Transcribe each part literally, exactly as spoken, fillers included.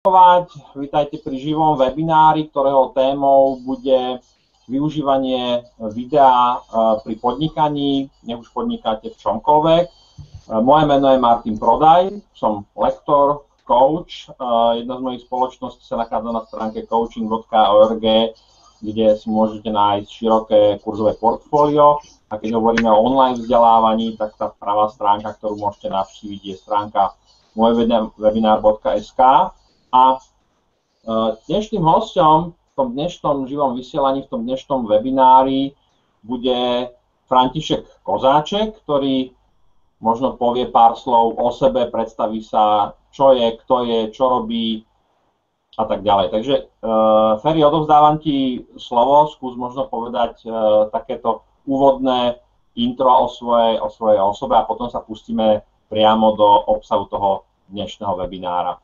Vítajte pri živom webinári, ktorého témou bude využívanie videa pri podnikaní, nech už podnikáte v čomkoľvek. Moje meno je Martin Prodaj, som lektor, coach. Jedna z mojich spoločností sa nachádza na stránke coaching bodka org, kde si môžete nájsť široké kurzové portfólio. A keď hovoríme o online vzdelávaní, tak tá pravá stránka, ktorú môžete navštíviť, je stránka mojwebinar bodka es ká. A dnešným hosťom v tom dnešnom živom vysielaní, v tom dnešnom webinári bude František Kozáček, ktorý možno povie pár slov o sebe, predstaví sa, čo je, kto je, čo robí a tak ďalej. Takže Feri, odovzdávam ti slovo, skús možno povedať takéto úvodné intro o svojej, o svojej osobe a potom sa pustíme priamo do obsahu toho dnešného webinára.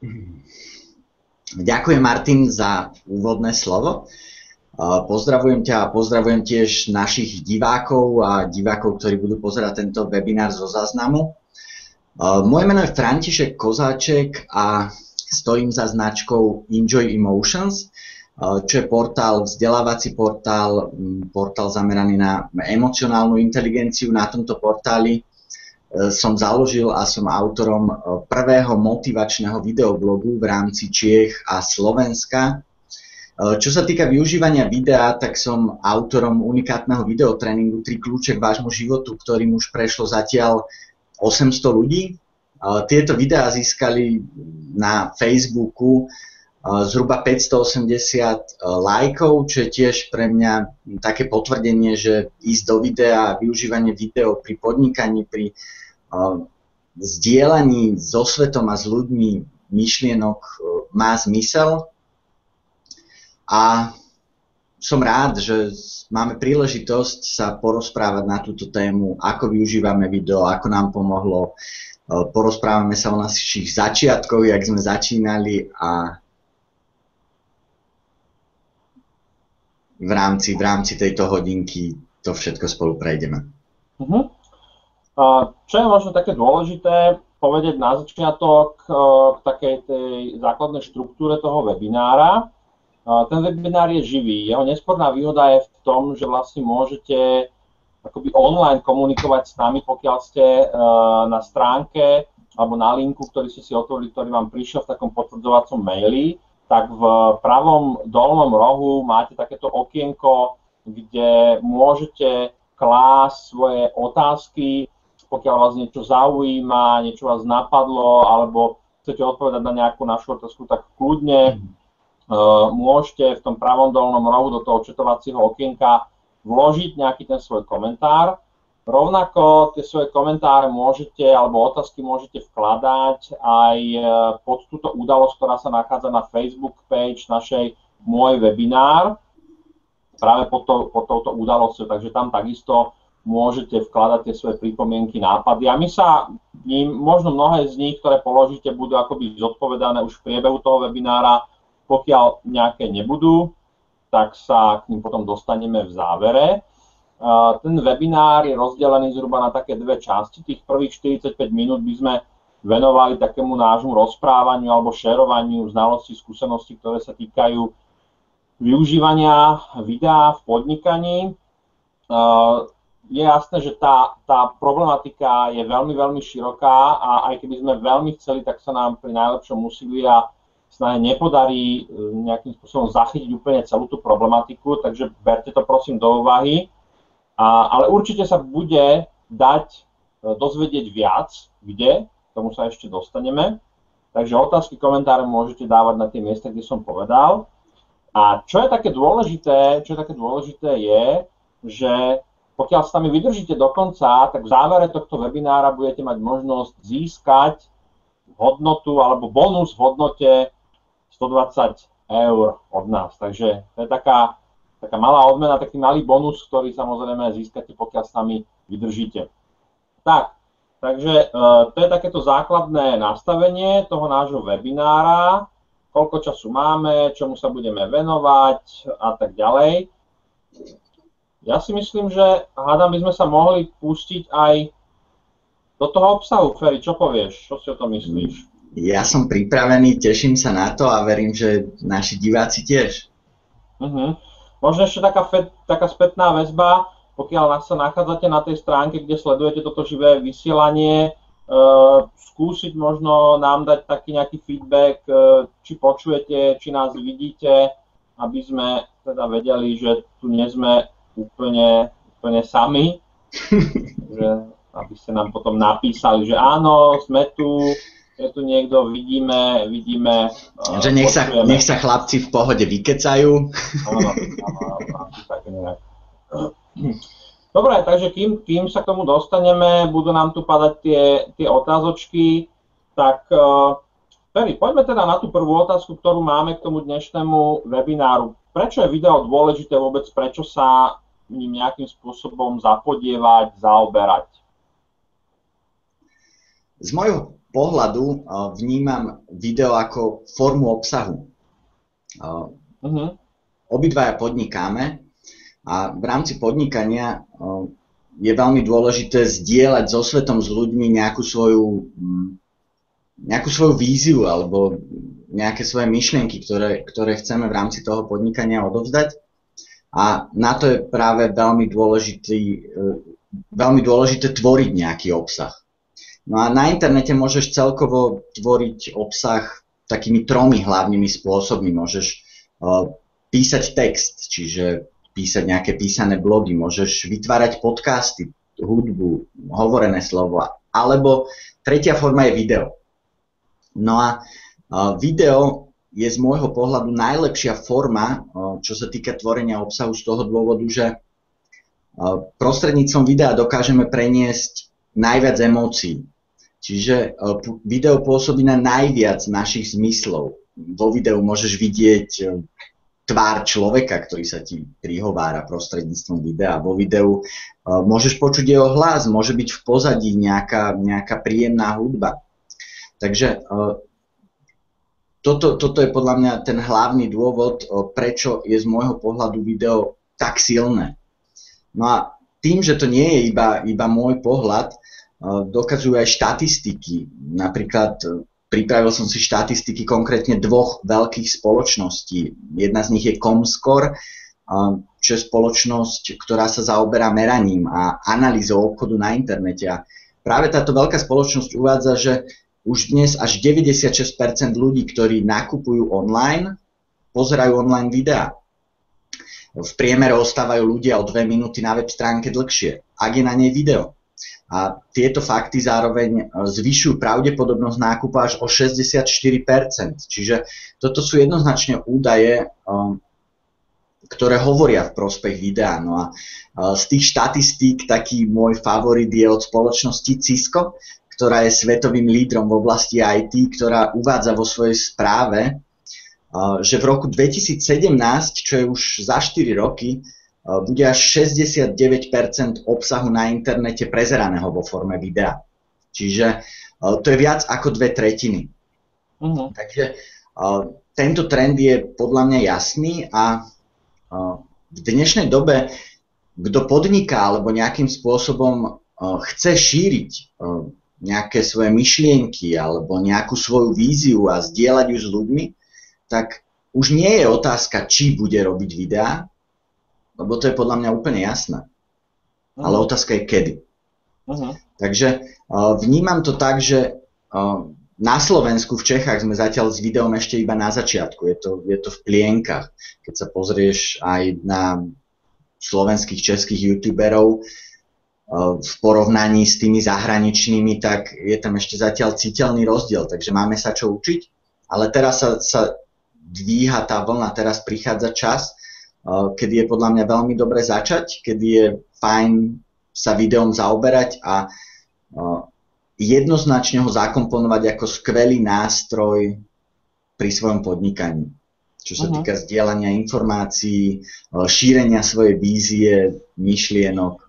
Ďakujem, Martin, za úvodné slovo. Pozdravujem ťa a pozdravujem tiež našich divákov a divákov, ktorí budú pozerať tento webinár zo záznamu. Moje meno je František Kozáček a stojím za značkou Enjoy Emotions, čo je portál, vzdelávací portál, portál zameraný na emocionálnu inteligenciu. Na tomto portáli som založil a som autorom prvého motivačného videoblogu v rámci Čiech a Slovenska. Čo sa týka využívania videa, tak som autorom unikátneho videotréningu tri kľúče k vášmu životu, ktorým už prešlo zatiaľ osemsto ľudí. Tieto videá získali na Facebooku zhruba päťstoosemdesiat lajkov, čo je tiež pre mňa také potvrdenie, že ísť do videa a využívanie video pri podnikaní, pri zdieľaní so svetom a s ľuďmi myšlienok má zmysel. A som rád, že máme príležitosť sa porozprávať na túto tému, ako využívame video, ako nám pomohlo. Porozprávame sa o našich začiatkoch, jak sme začínali a v rámci, v rámci tejto hodinky to všetko spolu prejdeme. Uh-huh. Čo je možno také dôležité povedať na začiatok k takej tej základnej štruktúre toho webinára. Ten webinár je živý. Jeho nesporná výhoda je v tom, že vlastne môžete akoby online komunikovať s nami, pokiaľ ste na stránke alebo na linku, ktorý ste si otvorili, ktorý vám prišiel v takom potvrdzovacom maili, tak v pravom dolnom rohu máte takéto okienko, kde môžete klásť svoje otázky, pokiaľ vás niečo zaujíma, niečo vás napadlo, alebo chcete odpovedať na nejakú našu otázku, tak kľudne uh, môžete v tom pravom dolnom rohu do toho četovacieho okienka vložiť nejaký ten svoj komentár. Rovnako tie svoje komentáre môžete, alebo otázky môžete vkladať aj pod túto udalosť, ktorá sa nachádza na Facebook page našej Môj webinár, práve pod, to, pod touto udalosťou, takže tam takisto môžete vkladať tie svoje pripomienky, nápady a my sa ním, možno mnohé z nich, ktoré položíte, budú akoby zodpovedané už v priebehu toho webinára. Pokiaľ nejaké nebudú, tak sa k ním potom dostaneme v závere. Ten webinár je rozdelený zhruba na také dve časti. Tých prvých štyridsaťpäť minút by sme venovali takému nášmu rozprávaniu alebo šerovaniu znalostí, skúseností, ktoré sa týkajú využívania videa v podnikaní. Je jasné, že tá, tá problematika je veľmi, veľmi široká a aj keby sme veľmi chceli, tak sa nám pri najlepšom úsilí a snahe nepodarí nejakým spôsobom zachytiť úplne celú tú problematiku, takže berte to prosím do úvahy. A, ale určite sa bude dať dozvedieť viac, kde, k tomu sa ešte dostaneme. Takže otázky, komentáre môžete dávať na tie miesta, kde som povedal. A čo je také dôležité, čo je také dôležité je, že pokiaľ s nami vydržíte do konca, tak v závere tohto webinára budete mať možnosť získať hodnotu alebo bonus v hodnote stodvadsať eur od nás. Takže to je taká taká malá odmena, taký malý bonus, ktorý samozrejme získate, pokiaľ s nami vydržíte. Tak, takže to je takéto základné nastavenie toho nášho webinára, koľko času máme, čomu sa budeme venovať a tak ďalej. Ja si myslím, že hádam by sme sa mohli pustiť aj do toho obsahu. Feri, čo povieš? Čo si o tom myslíš? Ja som pripravený, teším sa na to a verím, že naši diváci tiež. Uh-huh. Možno ešte taká, fe, taká spätná väzba, pokiaľ sa nachádzate na tej stránke, kde sledujete toto živé vysielanie, uh, skúsiť možno nám dať taký nejaký feedback, uh, či počujete, či nás vidíte, aby sme teda vedeli, že tu nie sme úplne, úplne sami, že, aby ste nám potom napísali, že áno, sme tu, je tu niekto, vidíme, vidíme, uh, že nech sa, nech sa chlapci v pohode vykecajú. Áno, áno, asi tak nejak. Dobre, takže kým, kým sa k tomu dostaneme, budú nám tu padať tie, tie otázočky, tak uh, Peri, poďme teda na tú prvú otázku, ktorú máme k tomu dnešnému webináru. Prečo je video dôležité vôbec, prečo sa ním nejakým spôsobom zapodievať, zaoberať? Z môjho pohľadu vnímam video ako formu obsahu. Uh-huh. Obidvaja podnikáme a v rámci podnikania je veľmi dôležité zdieľať so svetom, s ľuďmi nejakú svoju, nejakú svoju víziu alebo nejaké svoje myšlienky, ktoré, ktoré chceme v rámci toho podnikania odovzdať. A na to je práve veľmi dôležitý, veľmi dôležité tvoriť nejaký obsah. No a na internete môžeš celkovo tvoriť obsah takými tromi hlavnými spôsobmi. Môžeš uh, písať text, čiže písať nejaké písané blogy, môžeš vytvárať podcasty, hudbu, hovorené slovo, alebo tretia forma je video. No a uh, video je z môjho pohľadu najlepšia forma, uh, čo sa týka tvorenia obsahu z toho dôvodu, že uh, prostredníctvom videa dokážeme preniesť najviac emócií. Čiže video pôsobí na najviac našich zmyslov. Vo videu môžeš vidieť tvár človeka, ktorý sa ti prihovára prostredníctvom videa. Vo videu môžeš počuť jeho hlas, môže byť v pozadí nejaká, nejaká príjemná hudba. Takže toto, toto je podľa mňa ten hlavný dôvod, prečo je z môjho pohľadu video tak silné. No a tým, že to nie je iba, iba môj pohľad, dokazujú aj štatistiky. Napríklad pripravil som si štatistiky konkrétne dvoch veľkých spoločností. Jedna z nich je Comscore, čo je spoločnosť, ktorá sa zaoberá meraním a analýzou obchodu na internete. A práve táto veľká spoločnosť uvádza, že už dnes až deväťdesiatšesť percent ľudí, ktorí nakupujú online, pozerajú online videá. V priemere ostávajú ľudia o dve minúty na web stránke dlhšie, ak je na nej video. A tieto fakty zároveň zvyšujú pravdepodobnosť nákupu až o šesťdesiatštyri percent. Čiže toto sú jednoznačne údaje, ktoré hovoria v prospech videa. No a z tých štatistík taký môj favorit je od spoločnosti Cisco, ktorá je svetovým lídrom v oblasti í té, ktorá uvádza vo svojej správe, že v roku dvetisícsedemnásť, čo je už za štyri roky, bude až šesťdesiatdeväť percent obsahu na internete prezeraného vo forme videa. Čiže to je viac ako dve tretiny. Uh-huh. Takže tento trend je podľa mňa jasný a v dnešnej dobe, kto podniká alebo nejakým spôsobom chce šíriť nejaké svoje myšlienky alebo nejakú svoju víziu a zdieľať ju s ľuďmi, tak už nie je otázka, či bude robiť videá, lebo to je podľa mňa úplne jasné. Uh-huh. Ale otázka je kedy. Uh-huh. Takže uh, vnímam to tak, že uh, na Slovensku, v Čechách sme zatiaľ s videom ešte iba na začiatku. Je to, je to v plienkach. Keď sa pozrieš aj na slovenských, českých youtuberov uh, v porovnaní s tými zahraničnými, tak je tam ešte zatiaľ citeľný rozdiel. Takže máme sa čo učiť. Ale teraz sa, sa dvíha tá vlna, teraz prichádza čas, kedy je podľa mňa veľmi dobre začať, kedy je fajn sa videom zaoberať a jednoznačne ho zakomponovať ako skvelý nástroj pri svojom podnikaní. Čo sa uh-huh. týka zdieľania informácií, šírenia svojej vízie, myšlienok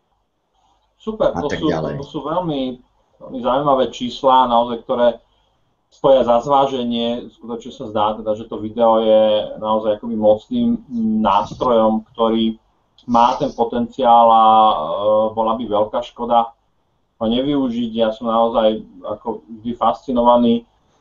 Super, a to tak sú, ďalej. To sú veľmi, veľmi zaujímavé čísla, naozaj, ktoré stoja za zváženie. Skutočne sa zdá, teda, že to video je naozaj akoby mocným nástrojom, ktorý má ten potenciál a e, bola by veľká škoda ho nevyužiť. Ja som naozaj ako vždy fascinovaný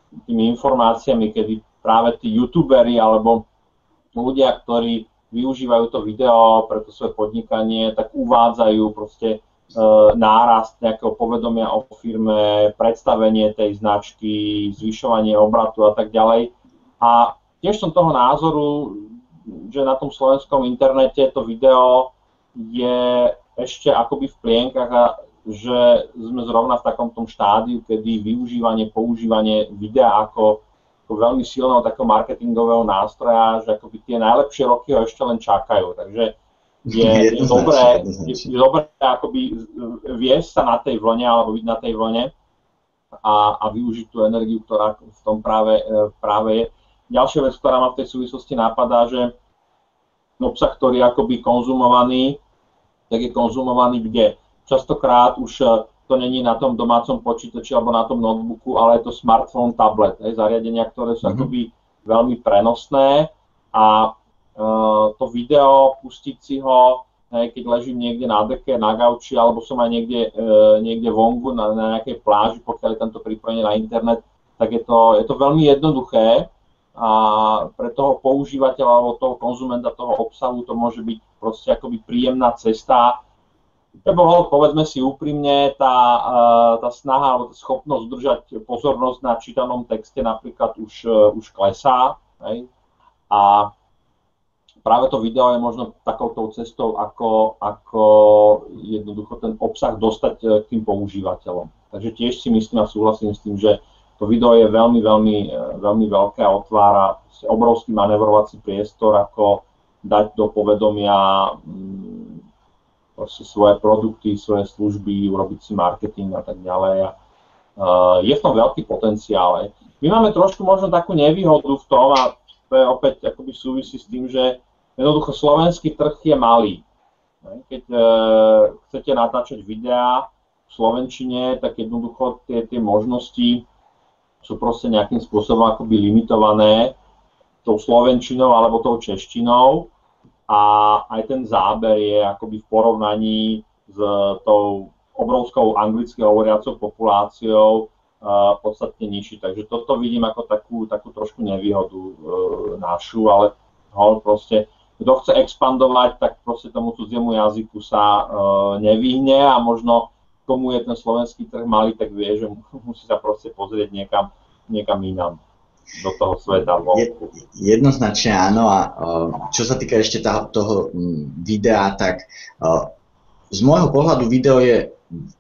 tými informáciami, kedy práve tí youtuberi alebo ľudia, ktorí využívajú to video pre to svoje podnikanie, tak uvádzajú proste e, nárast nejakého povedomia o firme, predstavenie tej značky, zvyšovanie obratu a tak ďalej. A tiež som toho názoru, že na tom slovenskom internete to video je ešte akoby v plienkach a že sme zrovna v takom tom štádiu, kedy využívanie, používanie videa ako, ako veľmi silného takého marketingového nástroja, že akoby tie najlepšie roky ho ešte len čakajú. Takže je, je dobré, je, je dobré akoby viesť sa na tej vlne alebo byť na tej vlne a, a využiť tú energiu, ktorá v tom práve, práve je. Ďalšia vec, ktorá ma v tej súvislosti napadá, že obsah, ktorý je akoby konzumovaný, tak je konzumovaný kde? Častokrát už to není na tom domácom počítači alebo na tom notebooku, ale je to smartphone, tablet, hej, zariadenia, ktoré sú mm-hmm. akoby veľmi prenosné a uh, to video, pustiť si ho, hej, keď ležím niekde na deke, na gauči, alebo som aj niekde, uh, niekde vonku na, na nejakej pláži, pokiaľ je tento pripojenie na internet, tak je to, je to veľmi jednoduché a pre toho používateľa alebo toho konzumenta toho obsahu to môže byť proste akoby príjemná cesta. Lebo povedzme si úprimne, tá, tá snaha alebo tá schopnosť udržať pozornosť na čítanom texte napríklad už, už klesá. Hej? A práve to video je možno takouto cestou, ako, ako jednoducho ten obsah dostať k tým používateľom. Takže tiež si myslím a súhlasím s tým, že to video je veľmi, veľmi, veľmi veľké a otvára obrovský manevrovací priestor, ako dať do povedomia svoje produkty, svoje služby, urobiť si marketing a tak ďalej. A, uh, je v tom veľký potenciál. My máme trošku možno takú nevýhodu v tom, a to je opäť akoby súvisí s tým, že jednoducho slovenský trh je malý. Keď uh, chcete natáčať videá v slovenčine, tak jednoducho tie, tie možnosti sú proste nejakým spôsobom akoby limitované tou slovenčinou alebo tou češtinou. A aj ten záber je akoby v porovnaní s tou obrovskou anglicky hovoriacou populáciou uh, podstatne nižší. Takže toto vidím ako takú, takú trošku nevýhodu uh, našu, ale ho proste, kto chce expandovať, tak proste tomu cudziemu jazyku sa uh, nevyhne a možno komu je ten slovenský trh malý, tak vie, že musí sa proste pozrieť niekam, niekam inám do toho sveta. Jednoznačne áno a čo sa týka ešte tá, toho videa, tak z môjho pohľadu video je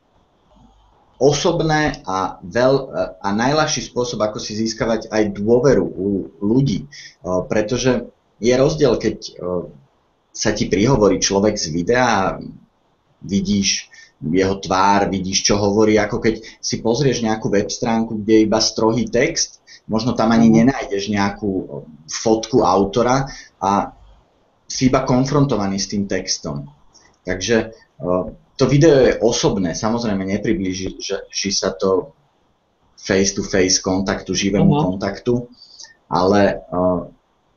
osobné a, veľ, a najľahší spôsob, ako si získavať aj dôveru u ľudí, pretože je rozdiel, keď sa ti prihovorí človek z videa, vidíš jeho tvár, vidíš, čo hovorí, ako keď si pozrieš nejakú web stránku, kde je iba strohý text, možno tam ani nenájdeš nejakú fotku autora a si iba konfrontovaný s tým textom. Takže to video je osobné, samozrejme nepriblíži že sa to face-to-face kontaktu, živému uh-huh. kontaktu, ale uh,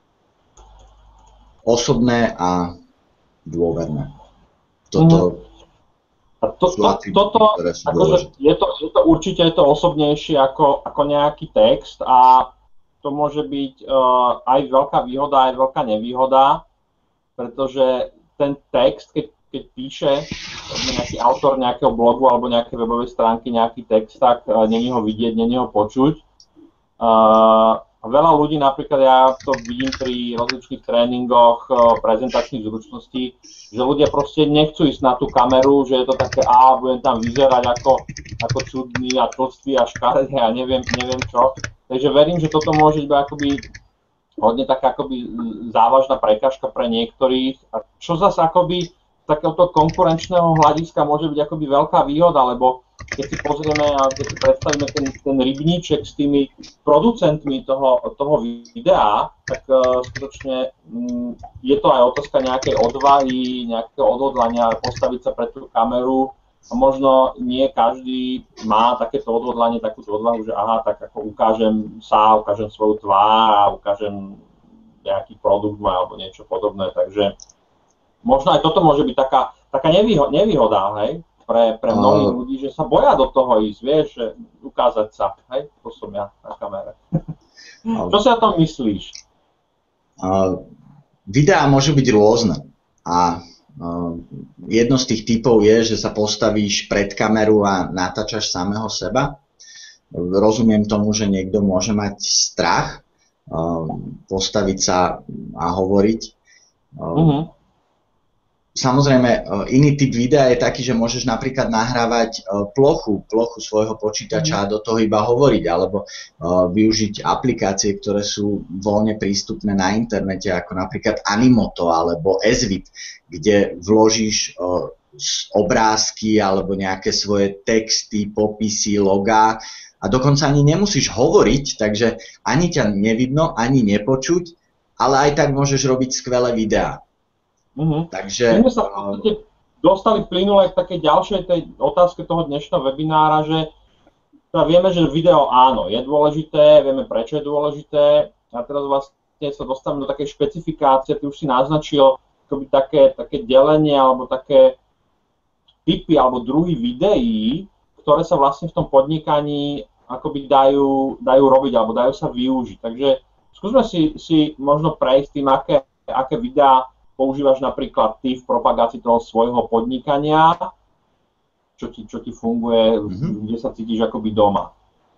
osobné a dôverné. Toto uh-huh. A to, to, toto, akože je, to, je to určite je to osobnejšie ako, ako nejaký text a to môže byť uh, aj veľká výhoda, aj veľká nevýhoda, pretože ten text, keď, keď píše nejaký autor nejakého blogu alebo nejakej webovej stránky nejaký text, tak uh, není ho vidieť, není ho počuť. Uh, A veľa ľudí, napríklad ja to vidím pri rozličných tréningoch prezentačných zručností, že ľudia proste nechcú ísť na tú kameru, že je to také, á, budem tam vyzerať ako, ako čudný a tlstvý a škaredý a neviem, neviem čo. Takže verím, že toto môže byť akoby hodne taká akoby závažná prekážka pre niektorých. A čo zase akoby z takéhoto konkurenčného hľadiska môže byť akoby veľká výhoda, lebo keď si pozrieme a keď si predstavíme ten, ten rybníček s tými producentmi toho, toho videa, tak uh, skutočne um, je to aj otázka nejakej odvahy, nejakého odhodlania postaviť sa pred tú kameru a možno nie každý má takéto odhodlanie, takúto odvahu, že aha, tak ako ukážem sa, ukážem svoju tvár a ukážem nejaký produkt alebo niečo podobné, takže možno aj toto môže byť taká, taká nevýhoda, nevýhoda, hej? pre, pre mnohých uh, ľudí, že sa boja do toho ísť, vieš, že ukázať sa, hej, to som ja na kamere. Uh, Čo si o tom myslíš? Uh, videá môžu byť rôzne a uh, jedno z tých typov je, že sa postavíš pred kameru a natáčaš samého seba. Rozumiem tomu, že niekto môže mať strach uh, postaviť sa a hovoriť. Uh, uh-huh. Samozrejme, iný typ videa je taký, že môžeš napríklad nahrávať plochu, plochu svojho počítača a do toho iba hovoriť, alebo využiť aplikácie, ktoré sú voľne prístupné na internete, ako napríklad Animoto alebo Ezvid, kde vložíš obrázky alebo nejaké svoje texty, popisy, logá a dokonca ani nemusíš hovoriť, takže ani ťa nevidno, ani nepočuť, ale aj tak môžeš robiť skvelé videá. Uh-huh. Takže my sme sa v podstate dostali plynule k takej ďalšej tej otázke toho dnešného webinára, že teda vieme, že video áno, je dôležité, vieme prečo je dôležité a teraz vlastne sa dostávame do takej špecifikácie, ty už si naznačil akoby také, také delenie alebo také typy alebo druhy videí, ktoré sa vlastne v tom podnikaní akoby dajú, dajú robiť alebo dajú sa využiť. Takže skúsme si, si možno prejsť tým, aké, aké videá používaš napríklad ty v propagácii toho svojho podnikania, čo ti, čo ti funguje, mm-hmm. kde sa cítiš akoby doma?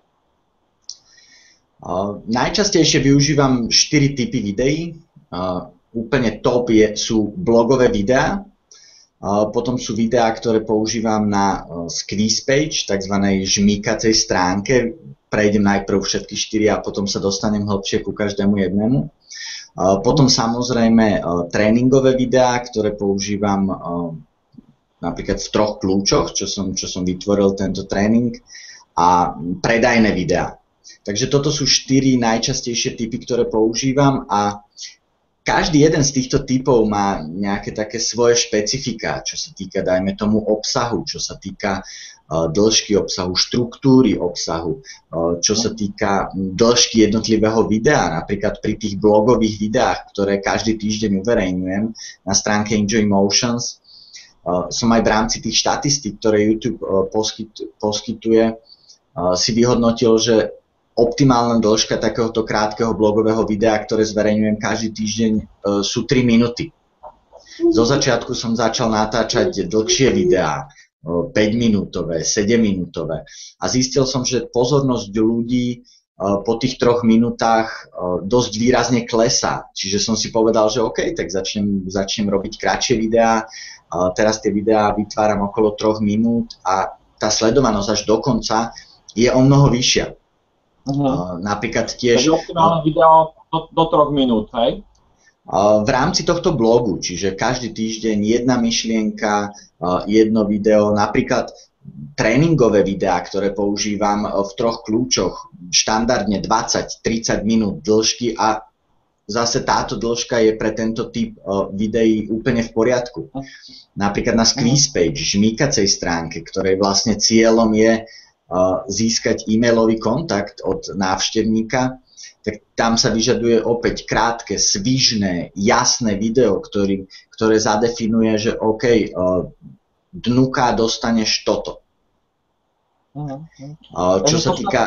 Uh, najčastejšie využívam štyri typy videí. Uh, úplne top je, sú blogové videá, uh, potom sú videá, ktoré používam na uh, squeeze page, takzvanej žmýkacej stránke. Prejdem najprv všetky štyri a potom sa dostanem hlbšie ku každému jednému. Potom samozrejme tréningové videá, ktoré používam napríklad v troch kľúčoch, čo som, čo som vytvoril tento tréning, a predajné videá. Takže toto sú štyri najčastejšie typy, ktoré používam a každý jeden z týchto typov má nejaké také svoje špecifika, čo sa týka, dajme tomu, obsahu, čo sa týka dĺžky obsahu, štruktúry obsahu, čo sa týka dĺžky jednotlivého videa, napríklad pri tých blogových videách, ktoré každý týždeň uverejňujem na stránke Enjoy Motions. Som aj v rámci tých štatistík, ktoré YouTube poskytuje, si vyhodnotil, že optimálna dĺžka takéhoto krátkeho blogového videa, ktoré zverejňujem každý týždeň, sú tri minúty. Zo začiatku som začal natáčať dlhšie videá, päťminútové, sedemminútové. A zistil som, že pozornosť ľudí po tých troch minútach dosť výrazne klesá. Čiže som si povedal, že OK, tak začnem, začnem robiť kratšie videá. Teraz tie videá vytváram okolo troch minút a tá sledovanosť až do konca je o mnoho vyššia. Uh-huh. Napríklad tiež... Takže optimálne video do, do troch minút, hej? V rámci tohto blogu, čiže každý týždeň jedna myšlienka, jedno video, napríklad tréningové videá, ktoré používam v troch kľúčoch, štandardne dvadsať tridsať minút dĺžky a zase táto dĺžka je pre tento typ videí úplne v poriadku. Napríklad na squeeze page, žmýkacej stránke, ktorej vlastne cieľom je získať e-mailový kontakt od návštevníka, tak tam sa vyžaduje opäť krátke, svižné, jasné video, ktorý, ktoré zadefinuje, že OK, uh, dnuka dostaneš toto. Uh-huh. Uh, čo sa týka...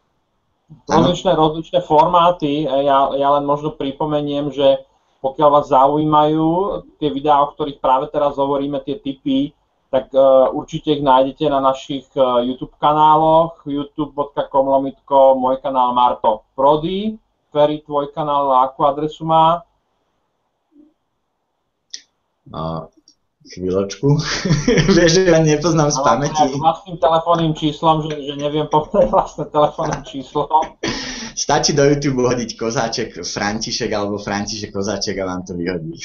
Rozličné, rozličné formáty, ja, ja len možno pripomeniem, že pokiaľ vás zaujímajú tie videá, o ktorých práve teraz hovoríme, tie tipy, tak uh, určite ich nájdete na našich uh, YouTube kanáloch, youtube bodka com lomitko, môj kanál Marto Prody. Feri, tvoj kanál akú adresu má? Uh, chvíľočku. Vieš, že ja nepoznám z pamäti. S vlastným telefónnym číslom, že, že neviem povedať vlastné telefónne číslo. Stačí do YouTube hodiť Kozáček František alebo František Kozáček a vám to vyhodí.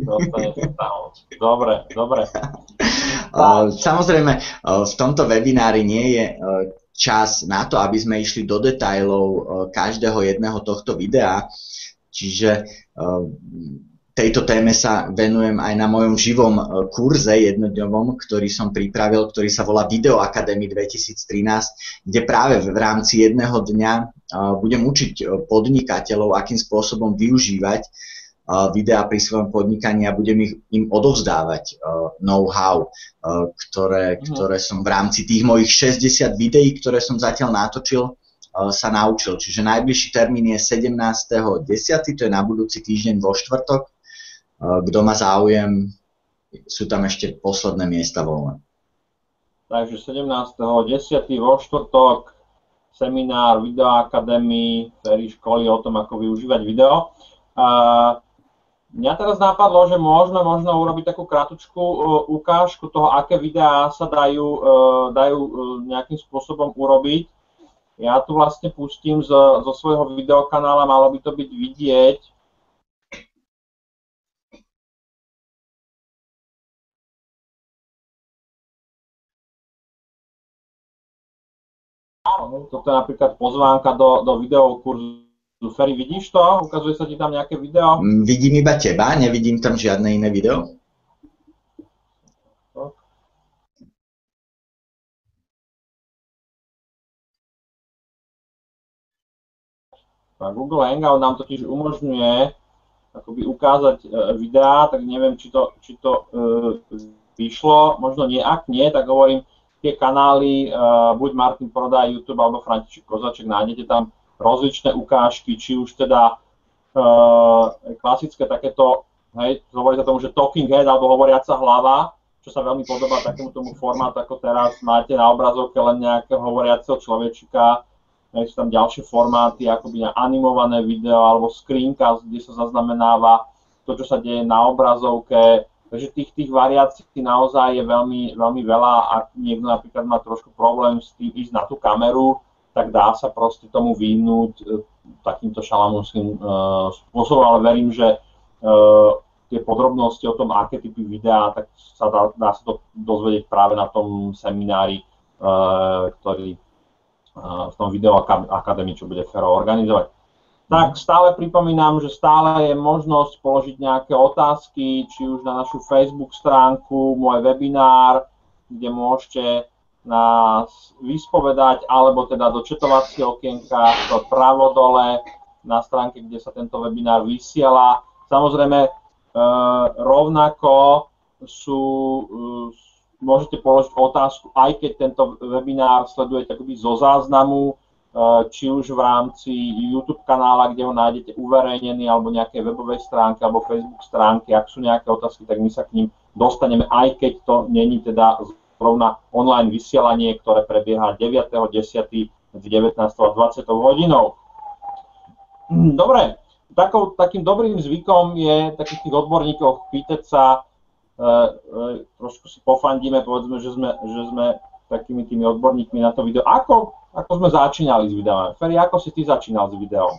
Dobre, dobre. Samozrejme, v tomto webinári nie je čas na to, aby sme išli do detailov každého jedného tohto videa, čiže tejto téme sa venujem aj na mojom živom kurze jednodňovom, ktorý som pripravil, ktorý sa volá Video Academy dvetisíctrinásť, kde práve v rámci jedného dňa budem učiť podnikateľov, akým spôsobom využívať videá pri svojom podnikaní a budem ich, im odovzdávať know-how, ktoré, ktoré som v rámci tých mojich šesťdesiat videí, ktoré som zatiaľ natočil, sa naučil. Čiže najbližší termín je sedemnásteho desiateho to je na budúci týždeň vo štvrtok. Kto má záujem, sú tam ešte posledné miesta voľné. Takže sedemnásteho desiateho vo štvrtok seminár Video Academy, sérii školy o tom, ako využívať video. Uh, mňa teraz napadlo, že môžeme možno urobiť takú kratučku uh, ukážku toho, aké videá sa dajú, uh, dajú uh, nejakým spôsobom urobiť. Ja tu vlastne pustím zo, zo svojho videokanála, malo by to byť vidieť. Toto je napríklad pozvánka do, do videokurzu. Ferry, vidíš to? Ukazuje sa ti tam nejaké video? Vidím iba teba, nevidím tam žiadne iné video. A Google Hangout nám totiž umožňuje akoby ukázať e, videá, tak neviem, či to, či to e, vyšlo. Možno nie, ak nie, tak hovorím, tie kanály, e, buď Martin Prodaj, YouTube alebo František Kozaček, nájdete tam rozličné ukážky, či už teda e, klasické takéto, hej, hovorí sa tomu, že talking head alebo hovoriaca hlava, čo sa veľmi podobá takému tomu formátu, ako teraz máte na obrazovke len nejakého hovoriaceho človečika. Hej, sú tam ďalšie formáty, akoby na animované video alebo screencast, kde sa zaznamenáva to, čo sa deje na obrazovke. Takže tých, tých variácií naozaj je veľmi, veľmi veľa. Ak niekto napríklad má trošku problém s tým ísť na tú kameru, tak dá sa proste tomu vyhnúť e, takýmto šalamúnským e, spôsobom, ale verím, že e, tie podrobnosti o tom, aké typy videá, tak sa dá, dá sa to dozvedieť práve na tom seminári, e, ktorý v tom Video Academy, čo bude Fero organizovať. Tak stále pripomínam, že stále je možnosť položiť nejaké otázky, či už na našu Facebook stránku, môj webinár, kde môžete nás vyspovedať, alebo teda do četovacieho okienka, to pravo dole, na stránke, kde sa tento webinár vysiela. Samozrejme, rovnako sú môžete položiť otázku, aj keď tento webinár sledujete akoby zo záznamu, či už v rámci YouTube kanála, kde ho nájdete uverejnený, alebo nejakej webovej stránke, alebo Facebook stránke. Ak sú nejaké otázky, tak my sa k ním dostaneme, aj keď to není teda zrovna online vysielanie, ktoré prebieha deviateho desiateho medzi devätnástou a dvadsiatou hodinou. Dobre, takou, takým dobrým zvykom je takých tých odborníkov pýtať sa, Uh, uh, trošku si pofandíme, povedzme, že sme, že sme takými tými odborníkmi na to video. Ako, ako sme začínali s videom? Ferry, ako si ty začínal s videom?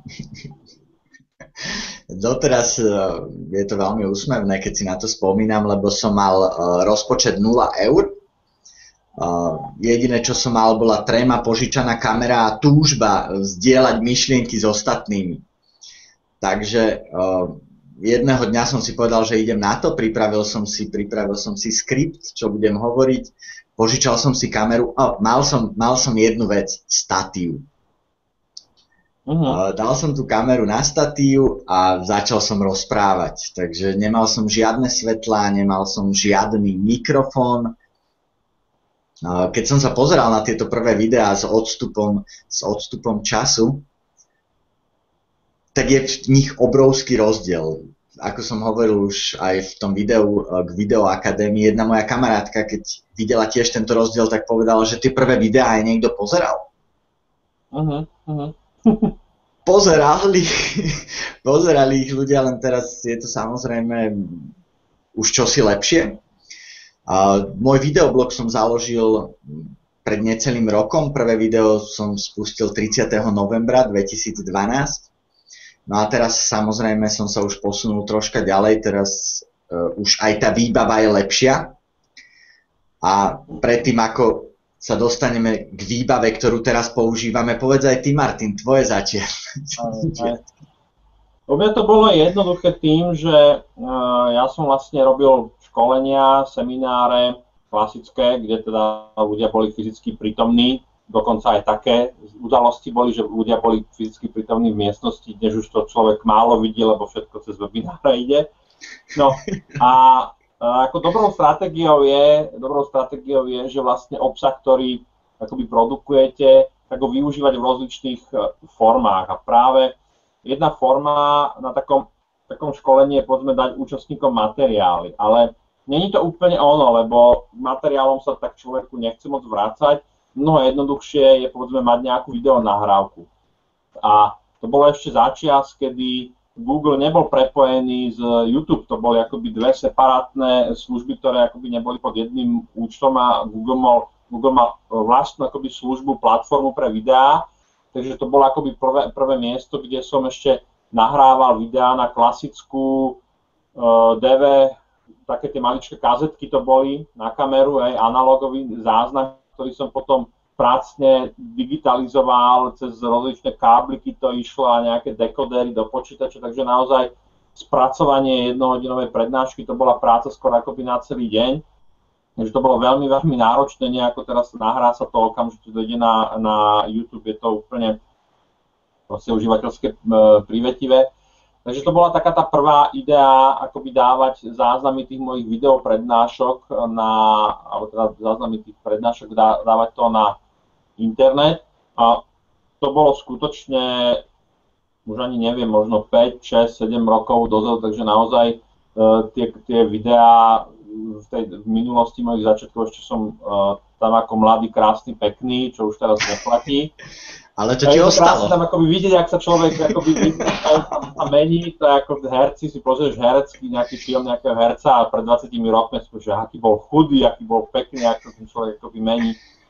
Doteraz uh, je to veľmi úsmevné, keď si na to spomínam, lebo som mal uh, rozpočet nula eur. Uh, jediné, čo som mal, bola tréma, požičaná kamera a túžba zdieľať myšlienky s ostatnými. Takže uh, jedného dňa som si povedal, že idem na to, pripravil som si, pripravil som si skript, čo budem hovoriť, požičal som si kameru a mal som, mal som jednu vec, statív. Uh-huh. Dal som tú kameru na statív a začal som rozprávať, takže nemal som žiadne svetlá, nemal som žiadny mikrofón. Keď som sa pozeral na tieto prvé videá s odstupom, s odstupom času, tak je v nich obrovský rozdiel. Ako som hovoril už aj v tom videu k Video Academy, jedna moja kamarátka, keď videla tiež tento rozdiel, tak povedala, že tie prvé videá aj niekto pozeral. Uh-huh, uh-huh. Pozerali, pozerali ich ľudia, len teraz je to samozrejme už čosi lepšie. Uh, môj videoblog som založil pred necelým rokom. Prvé video som spustil tridsiateho novembra dvetisícdvanásť. No a teraz samozrejme som sa už posunul troška ďalej, teraz uh, už aj tá výbava je lepšia. A predtým, ako sa dostaneme k výbave, ktorú teraz používame, povedz aj ty, Martin, tvoje začiatky. U mňa to bolo jednoduché tým, že uh, ja som vlastne robil školenia, semináre klasické, kde teda ľudia boli fyzicky prítomní dokonca aj také udalosti boli, že ľudia boli fyzicky prítomní v miestnosti, dnes už to človek málo vidí, lebo všetko cez webináre ide. No a, a ako dobrou stratégiou je, dobrou stratégiou je, že vlastne obsah, ktorý akoby produkujete, tak ho využívať v rozličných formách. A práve jedna forma na takom, takom školení je, povedzme, dať účastníkom materiály, ale není to úplne ono, lebo materiálom sa tak človeku nechce moc vrácať. Mnoho jednoduchšie je, povedzme, mať nejakú videonahrávku. A to bolo ešte začias, kedy Google nebol prepojený s YouTube. To boli akoby dve separátne služby, ktoré akoby neboli pod jedným účtom a Google mal, Google mal vlastnú akoby službu, platformu pre videá. Takže to bolo akoby prvé, prvé miesto, kde som ešte nahrával videá na klasickú uh, dé vé, také tie maličké kazetky to boli na kameru, aj analogový záznam, ktorý som potom prácne digitalizoval, cez rozličné kábliky to išlo a nejaké dekodéry do počítača, takže naozaj spracovanie jednohodinovej prednášky to bola práca skoro akoby na celý deň. Takže to bolo veľmi, veľmi náročné, nejako teraz nahrá sa to okamžite dojde na, na YouTube, je to úplne proste užívateľské e, prívetivé. Takže to bola taká tá prvá idea, akoby dávať záznamy tých mojich videoprednášok na, alebo teda záznamy tých prednášok dá, dávať to na internet. A to bolo skutočne, už ani neviem, možno päť, šesť, sedem rokov dozadu, takže naozaj e, tie, tie videá v tej v minulosti mojich začiatkov ešte som e, tam ako mladý, krásny, pekný, čo už teraz neplatí. Ale to ti ostalo. Tam akoby vidieť, ak sa človek akoby a mení, to je ako herci, si pozrieš herecký nejaký film nejakého herca a pred dvadsiatimi rokmi si že aký bol chudý, aký bol pekný, ako ten človek akoby mení.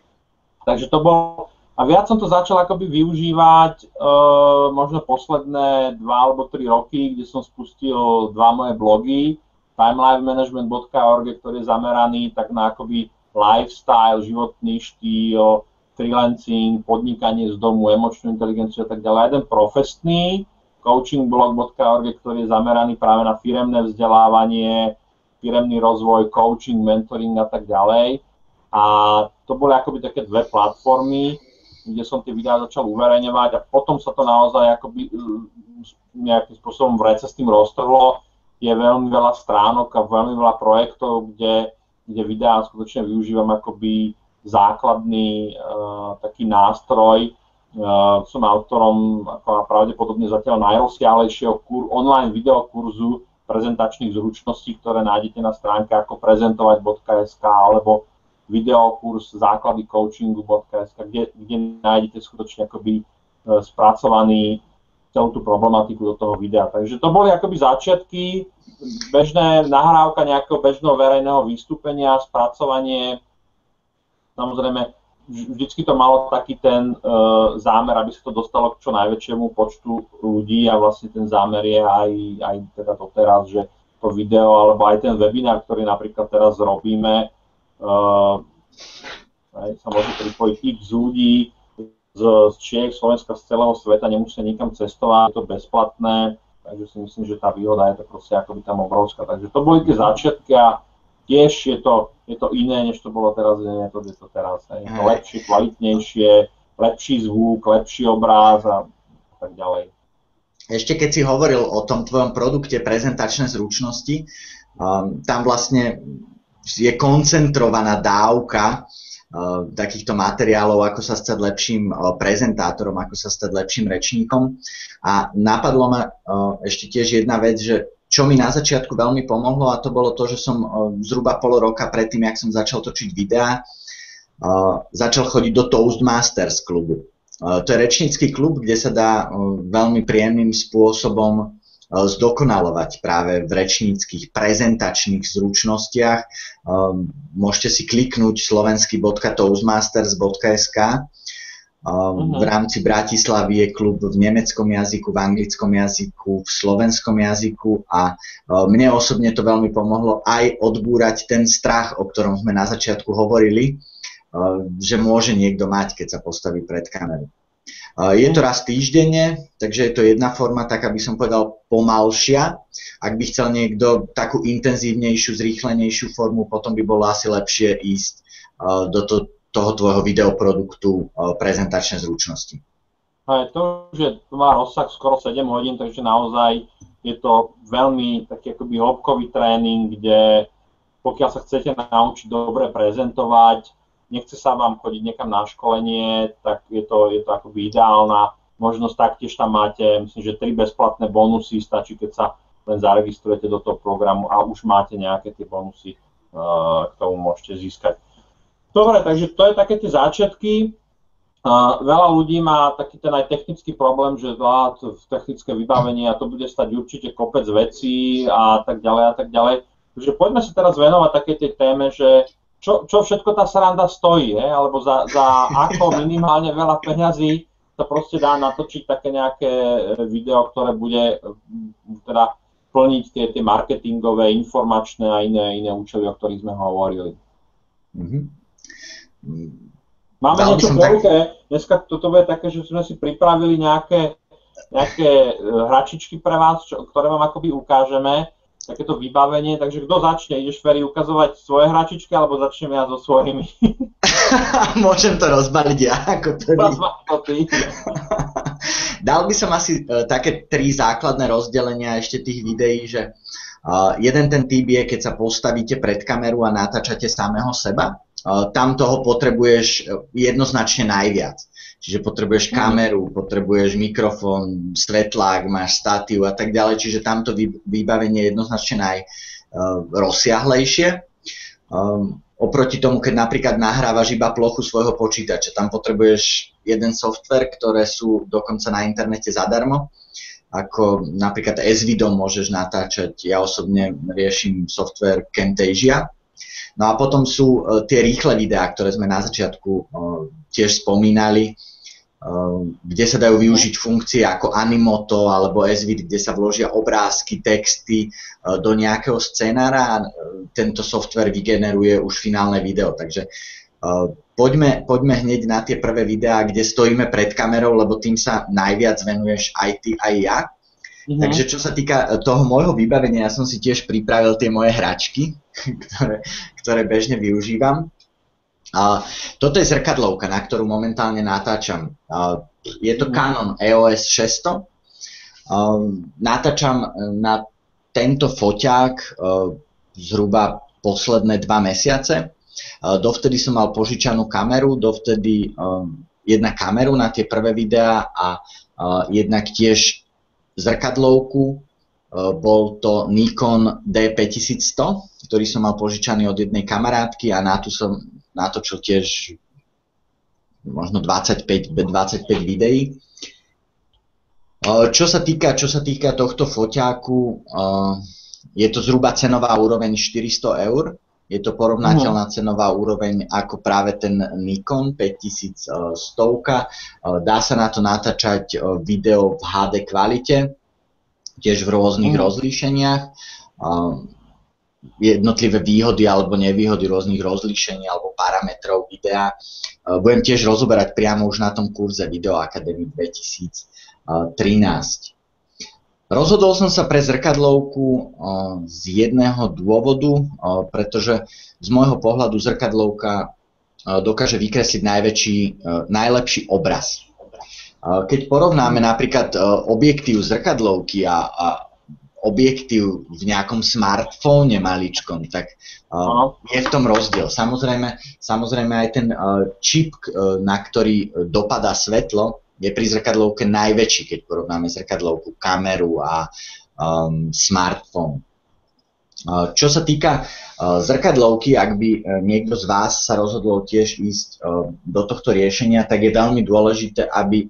Takže to bolo, a viac som to začal akoby využívať uh, možno posledné dva alebo tri roky, kde som spustil dva moje blogy, timelifemanagement bodka org, ktorý je zameraný tak na akoby lifestyle, životný štýl, freelancing, podnikanie z domu, emočnú inteligenciu a tak ďalej. Jeden profesný, coachingblog bodka org, ktorý je zameraný práve na firemné vzdelávanie, firemný rozvoj, coaching, mentoring a tak ďalej. A to boli akoby také dve platformy, kde som tie videá začal uverejňovať a potom sa to naozaj akoby nejakým spôsobom v rece s tým roztrhlo. Je veľmi veľa stránok a veľmi veľa projektov, kde, kde videá skutočne využívam akoby základný uh, taký nástroj. Uh, som autorom ako pravdepodobne zatiaľ najrozsiahlejšieho kur, online videokurzu prezentačných zručností, ktoré nájdete na stránke ako prezentovať bodka es ká alebo videokurs základy coachingu bodka es ká, kde, kde nájdete skutočne akoby uh, spracovaný celú tú problematiku do toho videa. Takže to boli akoby začiatky, bežné nahrávka nejakého bežného verejného vystúpenia, spracovanie. Samozrejme, vždycky to malo taký ten uh, zámer, aby sa to dostalo k čo najväčšiemu počtu ľudí a vlastne ten zámer je aj, aj teda doteraz, že to video alebo aj ten webinár, ktorý napríklad teraz robíme, uh, aj sa môže pripojiť x ľudí z, z Čiech, Slovenska, z celého sveta, nemusia nikam cestovať, je to bezplatné, takže si myslím, že tá výhoda je to proste akoby tam obrovská. Takže to boli tie začiatky a tiež je to, je to iné, než to bolo teraz, nie je to, je to teraz. Je to lepšie, kvalitnejšie, lepší zvuk, lepší obráz a tak ďalej. Ešte keď si hovoril o tom tvojom produkte prezentačné zručnosti, um, tam vlastne je koncentrovaná dávka uh, takýchto materiálov, ako sa stať lepším uh, prezentátorom, ako sa stať lepším rečníkom. A napadlo ma uh, ešte tiež jedna vec, že čo mi na začiatku veľmi pomohlo, a to bolo to, že som zhruba pol roka predtým, jak som začal točiť videá, začal chodiť do Toastmasters klubu. To je rečnícky klub, kde sa dá veľmi príjemným spôsobom zdokonalovať práve v rečníckych prezentačných zručnostiach. Môžete si kliknúť slovenský bodka toastmasters bodka es ká. Uh-huh. V rámci Bratislavy je klub v nemeckom jazyku, v anglickom jazyku, v slovenskom jazyku a mne osobne to veľmi pomohlo aj odbúrať ten strach, o ktorom sme na začiatku hovorili, že môže niekto mať, keď sa postaví pred kameru. Je to raz týždenne, takže je to jedna forma, tak aby som povedal pomalšia. Ak by chcel niekto takú intenzívnejšiu, zrýchlenejšiu formu, potom by bolo asi lepšie ísť do, to, toho tvojho videoproduktu prezentačné zručnosti. Aj to, že to má rozsah skoro sedem hodín, takže naozaj je to veľmi taký akoby hĺbkový tréning, kde pokiaľ sa chcete naučiť dobre prezentovať, nechce sa vám chodiť niekam na školenie, tak je to, je to akoby ideálna možnosť. Taktiež tam máte, myslím, že tri bezplatné bonusy, stačí, keď sa len zaregistrujete do toho programu a už máte nejaké tie bonusy, uh, k tomu môžete získať. Dobre, takže to je také tie začiatky. Uh, veľa ľudí má taký ten aj technický problém, že dá technické vybavenie a to bude stať určite kopec vecí a tak ďalej a tak ďalej. Takže poďme sa teraz venovať také tej téme, že čo, čo všetko tá sranda stojí, he? Alebo za, za ako minimálne veľa peňazí sa proste dá natočiť také nejaké video, ktoré bude teda plniť tie, tie marketingové, informačné a iné, iné účely, o ktorých sme hovorili. Mm-hmm. Máme Dal niečo po ruke, tak... dneska toto bude také, že sme si pripravili nejaké, nejaké hračičky pre vás, čo, ktoré vám akoby ukážeme, takéto vybavenie, takže kto začne? Ideš, Feri, ukazovať svoje hračičky, alebo začnem ja so svojimi? Môžem to rozbaliť ja, ako prvý. Dal by som asi uh, také tri základné rozdelenia ešte tých videí, že uh, jeden ten typ je, keď sa postavíte pred kameru a natáčate samého seba. Uh, tam toho potrebuješ jednoznačne najviac. Čiže potrebuješ kameru, potrebuješ mikrofón, svetlák, máš statív a tak ďalej, čiže tamto vybavenie je jednoznačne najrozsiahlejšie. Um, oproti tomu, keď napríklad nahrávaš iba plochu svojho počítača, tam potrebuješ jeden software, ktoré sú dokonca na internete zadarmo, ako napríklad es ví dom môžeš natáčať, ja osobne riešim software Camtasia. No a potom sú uh, tie rýchle videá, ktoré sme na začiatku uh, tiež spomínali, kde sa dajú využiť funkcie ako Animoto alebo es ví, kde sa vložia obrázky, texty do nejakého scenára a tento software vygeneruje už finálne video. Takže poďme, poďme hneď na tie prvé videá, kde stojíme pred kamerou, lebo tým sa najviac venuješ aj ty, aj ja. Mhm. Takže čo sa týka toho môjho vybavenia, ja som si tiež pripravil tie moje hračky, ktoré, ktoré bežne využívam. Uh, toto je zrkadlovka, na ktorú momentálne natáčam. Uh, je to Canon é ó es šesťsto. Uh, natáčam na tento foťák uh, zhruba posledné dva mesiace. Uh, dovtedy som mal požičanú kameru, dovtedy uh, jedna kameru na tie prvé videá a uh, jednak tiež zrkadlovku. Uh, bol to Nikon dé päťtisícsto, ktorý som mal požičaný od jednej kamarátky a na tu som natočil tiež možno dvadsaťpäť videí. Čo sa týka, čo sa týka tohto foťáku, je to zhruba cenová úroveň štyristo eur. Je to porovnateľná cenová úroveň ako práve ten Nikon päťtisícsto. Dá sa na to natáčať video v há dé kvalite, tiež v rôznych mm. rozlíšeniach. Jednotlivé výhody alebo nevýhody rôznych rozlíšení alebo parametrov videa. Budem tiež rozoberať priamo už na tom kurze Video Academy dvetisíctrinásť. Rozhodol som sa pre zrkadlovku z jedného dôvodu, pretože z môjho pohľadu zrkadlovka dokáže vykresliť najväčší, najlepší obraz. Keď porovnáme napríklad objektív zrkadlovky a, a objektív v nejakom smartfóne maličkom, tak uh, je v tom rozdiel. Samozrejme, samozrejme aj ten uh, čip, uh, na ktorý dopadá svetlo, je pri zrkadlovke najväčší, keď porovnáme zrkadlovku, kameru a um, smartfón. Uh, čo sa týka uh, zrkadlovky, ak by uh, niekto z vás sa rozhodol tiež ísť uh, do tohto riešenia, tak je veľmi dôležité, aby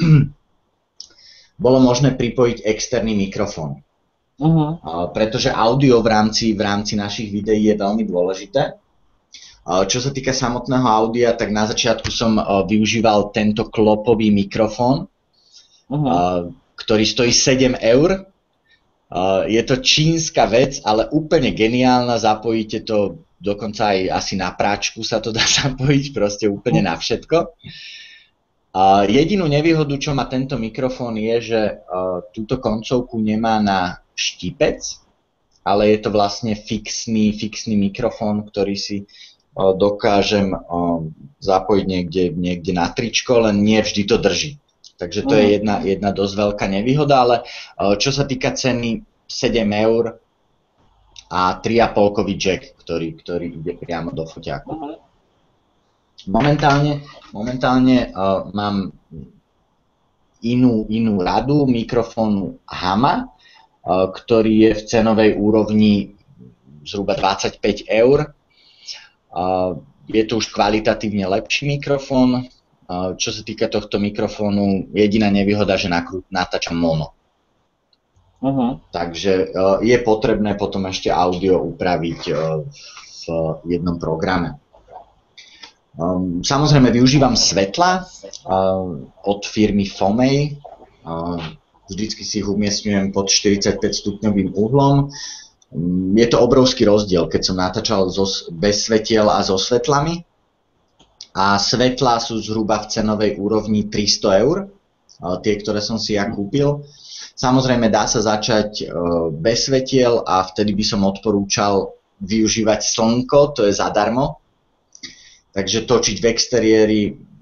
bolo možné pripojiť externý mikrofón. Uh-huh. Uh, pretože audio v rámci, v rámci našich videí je veľmi dôležité. Uh, čo sa týka samotného audia, tak na začiatku som uh, využíval tento klopový mikrofón, uh-huh. uh, ktorý stojí sedem eur. Uh, je to čínska vec, ale úplne geniálna, zapojíte to dokonca aj asi na práčku sa to dá zapojiť, proste úplne uh-huh. na všetko. Uh, jedinú nevýhodu, čo má tento mikrofón, je, že uh, túto koncovku nemá na štipec, ale je to vlastne fixný, fixný mikrofón, ktorý si dokážem zapojiť niekde, niekde na tričko, len nie vždy to drží. Takže to je jedna, jedna dosť veľká nevýhoda, ale čo sa týka ceny sedem eur a tri a pol kový jack, ktorý, ktorý ide priamo do foťáku. Momentálne, momentálne uh, mám inú, inú radu mikrofónu Hama, uh, ktorý je v cenovej úrovni zhruba dvadsaťpäť eur. Uh, je to už kvalitatívne lepší mikrofón. Uh, čo sa týka tohto mikrofónu, jediná nevýhoda, že natáčam mono. Uh-huh. Takže uh, je potrebné potom ešte audio upraviť uh, v jednom programe. Um, samozrejme využívam svetla uh, od firmy Fomei. Uh, vždycky si ich umiestňujem pod štyridsaťpäť stupňovým uhlom. Um, je to obrovský rozdiel, keď som natáčal zo, bez svetiel a so svetlami. A svetlá sú zhruba v cenovej úrovni tristo eur, uh, tie, ktoré som si ja kúpil. Samozrejme dá sa začať uh, bez svetiel a vtedy by som odporúčal využívať slnko, to je zadarmo. Takže točiť v exteriéri,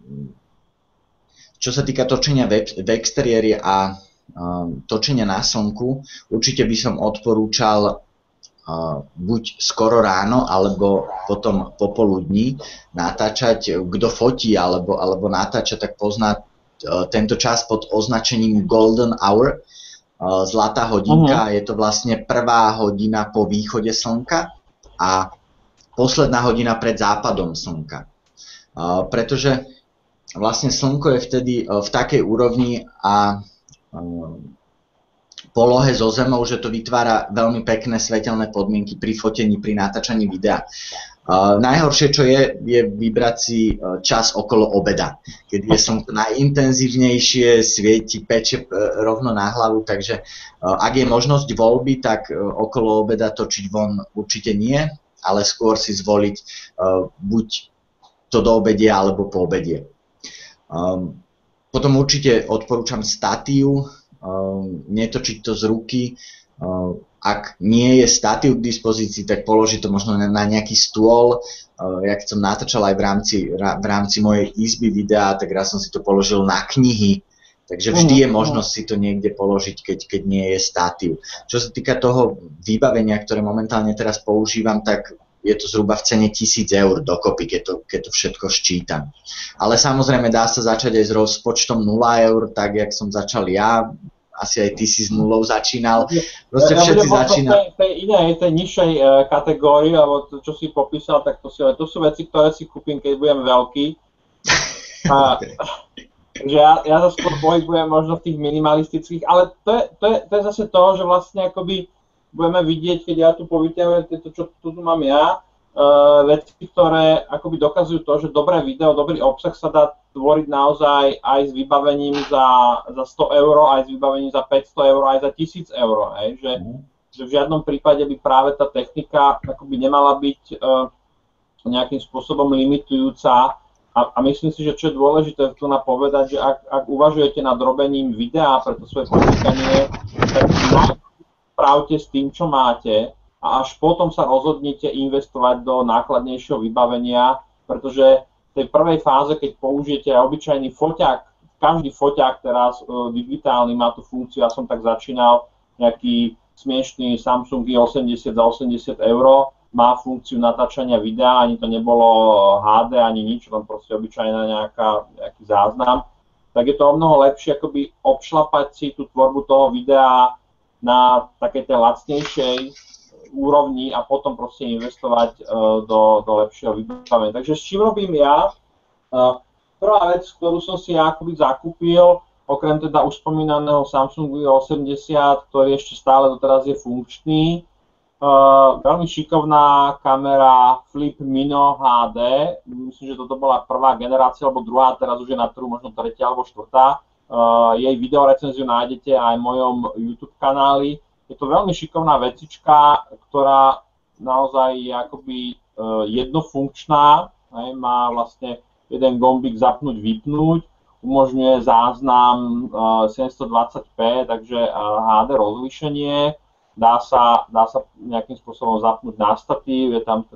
čo sa týka točenia v, v exteriéri a uh, točenia na slnku, určite by som odporúčal uh, buď skoro ráno, alebo potom popoludní natáčať. Kto fotí alebo, alebo natáča, tak pozná uh, tento čas pod označením Golden Hour, uh, zlatá hodinka. Uh-huh. Je to vlastne prvá hodina po východe slnka a posledná hodina pred západom slnka. Uh, pretože vlastne slnko je vtedy uh, v takej úrovni a uh, polohe so zemou, že to vytvára veľmi pekné svetelné podmienky pri fotení, pri natáčaní videa. Uh, najhoršie, čo je, je vybrať si uh, čas okolo obeda, keď je slnko najintenzívnejšie, svieti, peče uh, rovno na hlavu, takže uh, ak je možnosť voľby, tak uh, okolo obeda točiť von určite nie, ale skôr si zvoliť uh, buď to do obedia, alebo po obedie. Um, potom určite odporúčam statív, um, netočiť to z ruky. Uh, ak nie je statív k dispozícii, tak položiť to možno na, na nejaký stôl. Uh, jak som natáčal aj v rámci, ra, v rámci mojej izby videa, tak raz som si to položil na knihy. Takže vždy je možnosť si to niekde položiť, keď, keď nie je statív. Čo sa týka toho vybavenia, ktoré momentálne teraz používam, tak je to zhruba v cene tisíc eur dokopy, keď to, keď to všetko ščítam. Ale samozrejme dá sa začať aj s rozpočtom nula eur, tak jak som začal ja, asi aj ty si s nulou začínal. Proste ja, všetci ja začínali. V tej inej, tej nižšej uh, kategórii, alebo to, čo si popísal, tak to, si, to sú veci, ktoré si kúpim, keď budem veľký. A, okay. Že ja, ja sa skôr pohybujem možno v tých minimalistických, ale to je, to je, to je zase to, že vlastne akoby budeme vidieť, keď ja tu povyťahujem to, čo tu mám ja, uh, veci, ktoré akoby dokazujú to, že dobré video, dobrý obsah sa dá tvoriť naozaj aj s vybavením za, za sto eur, aj s vybavením za päťsto eur, aj za tisíc eur. Hej? Že, mm. že v žiadnom prípade by práve tá technika akoby nemala byť uh, nejakým spôsobom limitujúca. A, a myslím si, že čo je dôležité tu napovedať, že ak, ak uvažujete nad robením videa pre to svoje podnikanie, tak spravte s tým, čo máte a až potom sa rozhodnite investovať do nákladnejšieho vybavenia, pretože v tej prvej fáze, keď použijete obyčajný foťák, každý foťák teraz e, digitálny má tú funkciu, ja som tak začínal, nejaký smiešný Samsung i osemdesiat za osemdesiat eur, má funkciu natáčania videa, ani to nebolo há dé, ani nič, len proste obyčajná nejaká, nejaký záznam, tak je to o mnoho lepšie akoby obšlapať si tú tvorbu toho videa na takej tej lacnejšej úrovni a potom proste investovať uh, do, do lepšieho vybavenia. Takže s čím robím ja? Uh, prvá vec, ktorú som si ja akoby zakúpil, okrem teda už spomínaného Samsungu i osemdesiat, ktorý ešte stále doteraz je funkčný, Uh, veľmi šikovná kamera Flip Mino há dé, myslím, že toto bola prvá generácia alebo druhá, teraz už je na trhu možno tretia alebo štvrtá. Uh, jej videorecenziu nájdete aj v mojom YouTube kanáli. Je to veľmi šikovná vecička, ktorá naozaj je akoby uh, jednofunkčná, hej, má vlastne jeden gombík zapnúť, vypnúť, umožňuje záznam uh, sedemstodvadsať pé, takže uh, há dé rozlíšenie. Dá sa, dá sa nejakým spôsobom zapnúť na statív, je tam teda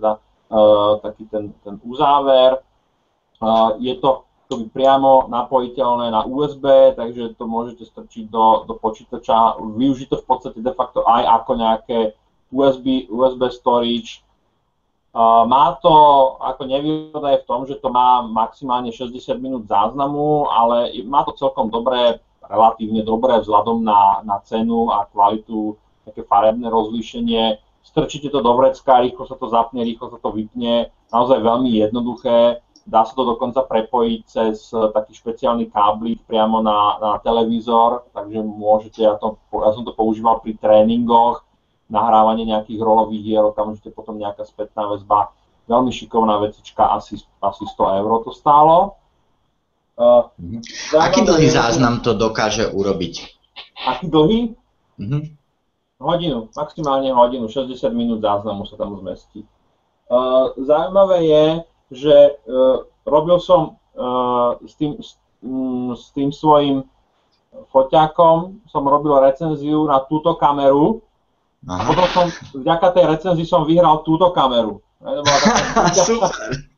uh, taký ten, ten uzáver. Uh, je to akoby priamo napojiteľné na ú es bé, takže to môžete strčiť do, do počítača, využiť to v podstate de facto aj ako nejaké ú es bé, ú es bé storage. Uh, má to ako nevýhoda je v tom, že to má maximálne šesťdesiat minút záznamu, ale má to celkom dobré, relatívne dobré vzhľadom na, na cenu a kvalitu, také farebné rozlíšenie. Strčíte to do vrecka, rýchlo sa to zapne, rýchlo sa to vypne, naozaj veľmi jednoduché. Dá sa to dokonca prepojiť cez taký špeciálny káblik priamo na, na televízor, takže môžete, ja, to, ja som to používal pri tréningoch, nahrávanie nejakých rolových hier, tam môžete potom nejaká spätná väzba. Veľmi šikovná vecička, asi, asi sto eur to stálo. Uh, Aký dlhý záznam to dokáže urobiť? Aký dlhý? Uh-huh. Hodinu, maximálne hodinu, šesťdesiat minút záznamu sa tam zmestí. Uh, zaujímavé je, že uh, robil som uh, s, tým, s, um, s tým svojím foťákom, som robil recenziu na túto kameru. Aha. A potom som, vďaka tej recenzii som vyhral túto kameru. Super.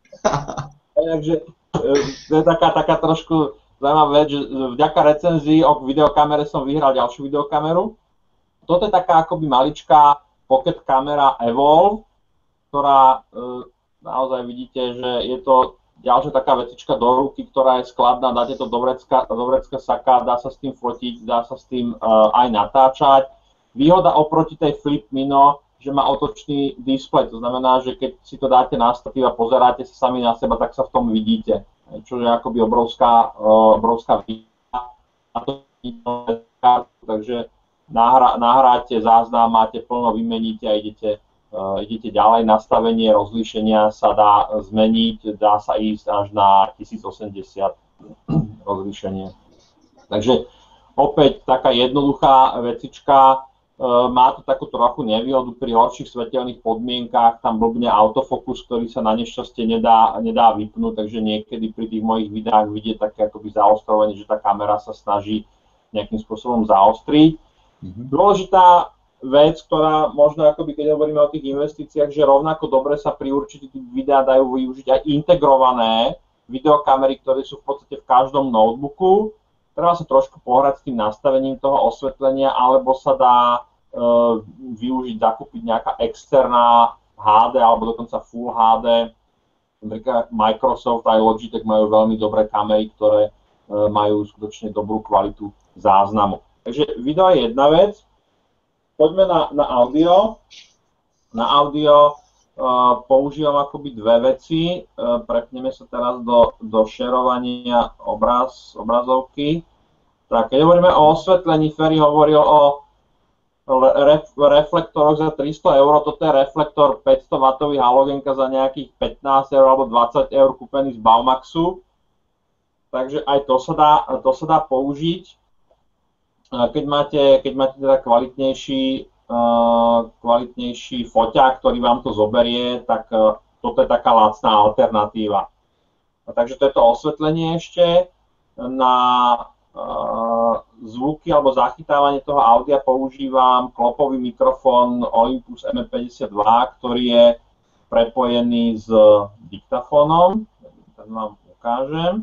Takže to je taká, taká trošku zaujímavá vec, že vďaka recenzii o videokamere som vyhral ďalšiu videokameru. Toto je taká akoby maličká pocket kamera Evolve, ktorá naozaj vidíte, že je to ďalšia taká vecička do ruky, ktorá je skladná, dáte to do vrecka, do vrecka saka, dá sa s tým fotiť, dá sa s tým uh, aj natáčať. Výhoda oproti tej Flip Mino, že má otočný displej, to znamená, že keď si to dáte na statív a pozeráte sa sami na seba, tak sa v tom vidíte, čo je akoby obrovská, uh, obrovská výhoda. A to takže nahrá, nahráte záznam, máte plno, vymeníte a idete Uh, idete ďalej, nastavenie rozlíšenia sa dá zmeniť, dá sa ísť až na tisícosemdesiat rozlíšenie. Takže opäť taká jednoduchá vecička, uh, má to takú trochu nevýhodu pri horších svetelných podmienkách, tam blbne autofokus, ktorý sa na nešťastie nedá, nedá vypnúť, takže niekedy pri tých mojich videách vidieť také akoby zaostrovanie, že tá kamera sa snaží nejakým spôsobom zaostriť. Mm-hmm. Dôležitá vec, ktorá možno akoby, keď hovoríme o tých investíciách, že rovnako dobre sa pri určitých videá dajú využiť aj integrované videokamery, ktoré sú v podstate v každom notebooku. Treba sa trošku pohrať s tým nastavením toho osvetlenia, alebo sa dá e, využiť, zakúpiť nejaká externá há dé alebo dokonca Full há dé. Napríklad Microsoft aj Logitech majú veľmi dobré kamery, ktoré e, majú skutočne dobrú kvalitu záznamu. Takže video je jedna vec. Poďme na, na audio. Na audio uh, používam akoby dve veci. Uh, prepneme sa teraz do, do šerovania obraz, obrazovky. Tak, keď hovoríme o osvetlení, Ferry hovoril o ref, reflektoroch za tristo eur. Toto je reflektor päťsto wattov halogénka za nejakých pätnásť eur alebo dvadsať eur kúpený z Baumaxu. Takže aj to sa dá, to sa dá použiť. Keď máte, keď máte teda kvalitnejší, uh, kvalitnejší foťák, ktorý vám to zoberie, tak uh, toto je taká lacná alternatíva. A takže to je to osvetlenie ešte. Na uh, zvuky alebo zachytávanie toho audia používam klopový mikrofón Olympus em e päťdesiatdva, ktorý je prepojený s diktafónom. Tak vám ukážem.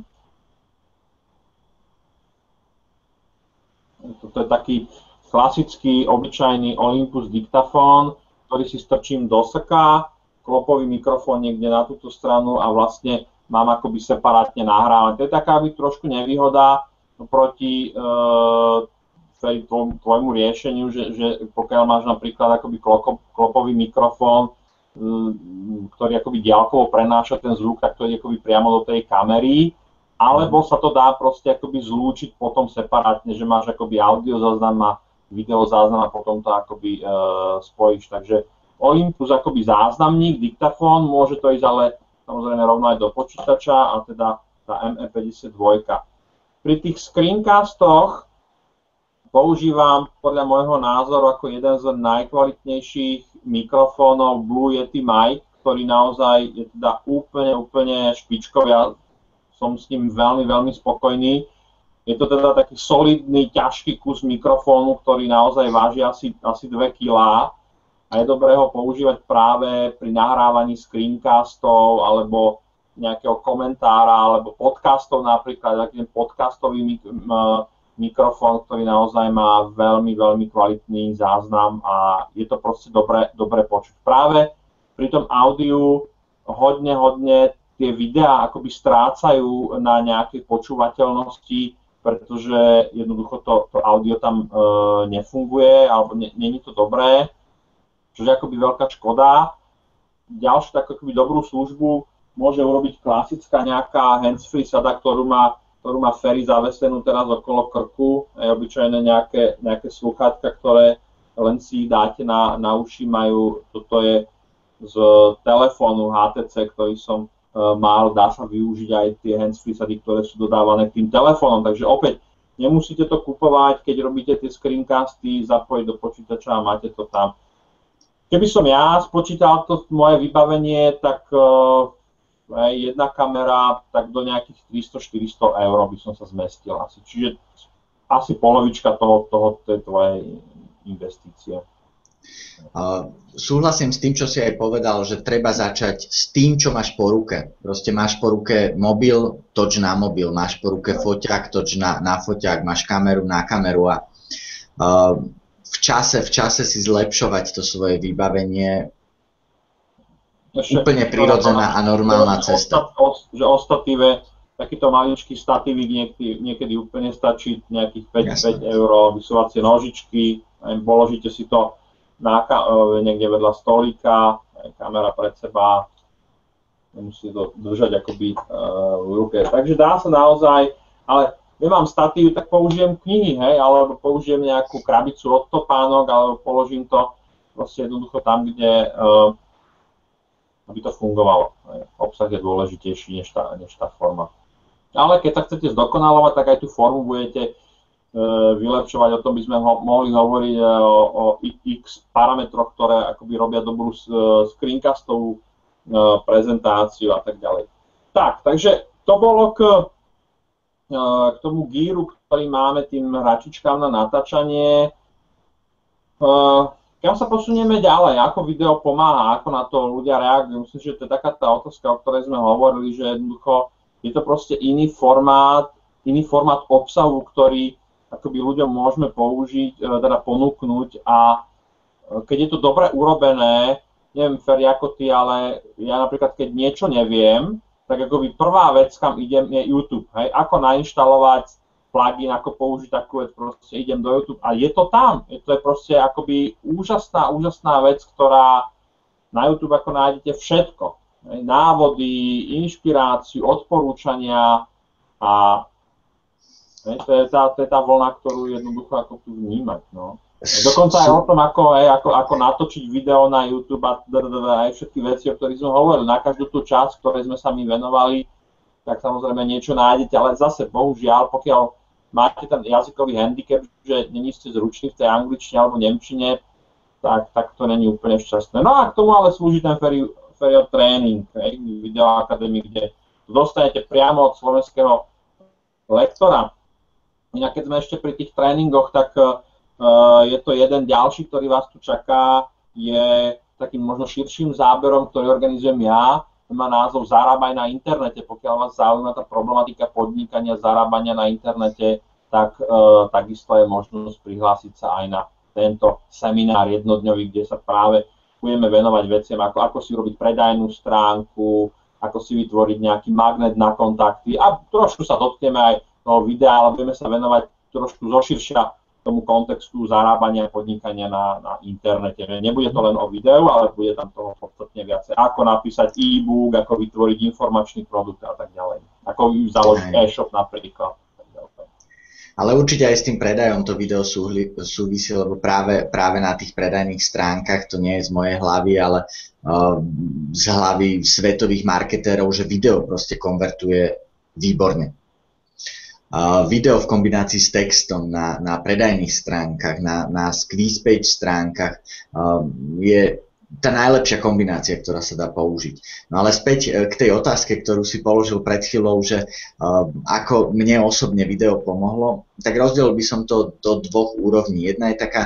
Toto je taký klasický, obyčajný Olympus diktafón, ktorý si strčím do saka, klopový mikrofón niekde na túto stranu a vlastne mám akoby separátne nahrávať. To je taká by trošku nevýhoda proti e, tvojmu riešeniu, že, že pokiaľ máš napríklad akoby klopový mikrofón, e, ktorý akoby diaľkovo prenáša ten zvuk, tak to je akoby priamo do tej kamery. Alebo sa to dá proste akoby zlúčiť potom separátne, že máš akoby audio záznam a video záznam a potom to akoby e, spojíš. Takže Olympus akoby záznamník, diktafón, môže to ísť ale samozrejme rovno aj do počítača a teda tá em e päťdesiatdva. Pri tých screencastoch používam podľa môjho názoru ako jeden z najkvalitnejších mikrofónov Blue Yeti Mic, ktorý naozaj je teda úplne, úplne špičkový. Ja som s ním veľmi, veľmi spokojný. Je to teda taký solidný, ťažký kus mikrofónu, ktorý naozaj váži asi, asi dve kilá. a je dobré ho používať práve pri nahrávaní screencastov alebo nejakého komentára alebo podcastov napríklad, taký podcastový mik- m- mikrofón, ktorý naozaj má veľmi, veľmi kvalitný záznam a je to proste dobre, dobre počuť. Práve pri tom audiu hodne, hodne tie videá akoby strácajú na nejakej počúvateľnosti, pretože jednoducho to, to audio tam e, nefunguje alebo nie, nie je to dobré, čo je akoby veľká škoda. Ďalšiu takú akoby dobrú službu môže urobiť klasická nejaká handsfree sada, ktorú má, ktorú má Ferry zavesenú teraz okolo krku, aj obyčajné nejaké, nejaké slúchatka, ktoré len si dáte na, na uši, majú, toto je z telefónu há té cé, ktorý som uh, mal, dá sa využiť aj tie handsfree sady, ktoré sú dodávané k tým telefónom, takže opäť nemusíte to kupovať, keď robíte tie screencasty, zapojiť do počítača a máte to tam. Keby som ja spočítal to moje vybavenie, tak uh, jedna kamera, tak do nejakých tristo štyristo eur by som sa zmestil asi, čiže asi polovička toho, toho tej tvojej investície. Uh, súhlasím s tým, čo si aj povedal, že treba začať s tým, čo máš po ruke. Proste máš po ruke mobil, toč na mobil, máš po ruke foťák, toč na, na foťák, máš kameru na kameru a uh, v čase, v čase si zlepšovať to svoje vybavenie Ešte, úplne prirodzená a normálna cesta. Ostat, že ostatíve takýto maličký statívík niekedy, niekedy úplne stačí, nejakých päť, päť eur, vysúvacie nožičky, položíte si to na, niekde vedľa stolíka, kamera pred seba, nemusí to držať akoby uh, v ruke. Takže dá sa naozaj, ale nemám statív, tak použijem knihy, hej, alebo použijem nejakú krabicu od topánok, alebo položím to proste jednoducho tam, kde uh, aby to fungovalo. Hej. Obsah je dôležitejší než tá, než tá forma. Ale keď sa chcete zdokonalovať, tak aj tú formu budete vylepšovať, o tom by sme ho, mohli hovoriť o, o x parametroch, ktoré akoby robia dobrú screencastovú prezentáciu a tak ďalej. Tak, takže to bolo k, k tomu gíru, ktorý máme tým hračičkám na natáčanie. Kam sa posunieme ďalej? Ako video pomáha? Ako na to ľudia reagujú? Myslím, že to je taká tá otázka, o ktorej sme hovorili, že jednoducho je to proste iný formát, iný formát obsahu, ktorý akoby ľuďom môžeme použiť, teda ponúknuť a keď je to dobre urobené, neviem, Ferry, ako ty, ale ja napríklad, keď niečo neviem, tak akoby prvá vec, kam idem, je YouTube, hej, ako nainštalovať plugin, ako použiť takú vec, proste idem do YouTube a je to tam, je to je proste akoby úžasná, úžasná vec, ktorá na YouTube ako nájdete všetko, hej, návody, inšpiráciu, odporúčania a hej, to, je tá, to je tá vlna, ktorú jednoducho ako tu vnímať, no. Dokonca aj o tom, ako, hej, ako, ako natočiť video na YouTube a aj všetky veci, o ktorých sme hovorili. Na každú tú časť, ktorej sme sa my venovali, tak samozrejme niečo nájdete, ale zase, bohužiaľ, pokiaľ máte ten jazykový handicap, že není ste zruční v tej angličtine alebo nemčine, tak, tak to není úplne šťastné. No a k tomu ale slúži ten Ferryho tréning, hej, Video Academy, kde dostanete priamo od slovenského lektora. Inak keď sme ešte pri tých tréningoch, tak uh, je to jeden ďalší, ktorý vás tu čaká, je takým možno širším záberom, ktorý organizujem ja. Má názov Zarábaj na internete. Pokiaľ vás zaujíma tá problematika podnikania, zarábania na internete, tak uh, takisto je možnosť prihlásiť sa aj na tento seminár jednodňový, kde sa práve budeme venovať veciam, ako, ako si robiť predajnú stránku, ako si vytvoriť nejaký magnet na kontakty a trošku sa dotkneme aj toho videa, ale budeme sa venovať trošku zoširšia tomu kontextu zarábania a podnikania na, na internete. Nebude to len o videu, ale bude tam toho podstatne viacej. Ako napísať e-book, ako vytvoriť informačný produkt a tak ďalej. Ako založiť e-shop napríklad. Ale určite aj s tým predajom to video súvisí, lebo práve, práve na tých predajných stránkach, to nie je z mojej hlavy, ale uh, z hlavy svetových marketérov, že video proste konvertuje výborne. Uh, video v kombinácii s textom na, na predajných stránkach, na, na squeeze page stránkach uh, je tá najlepšia kombinácia, ktorá sa dá použiť. No ale späť uh, k tej otázke, ktorú si položil pred chvíľou, že uh, ako mne osobne video pomohlo, tak rozdielil by som to do dvoch úrovní. Jedna je taká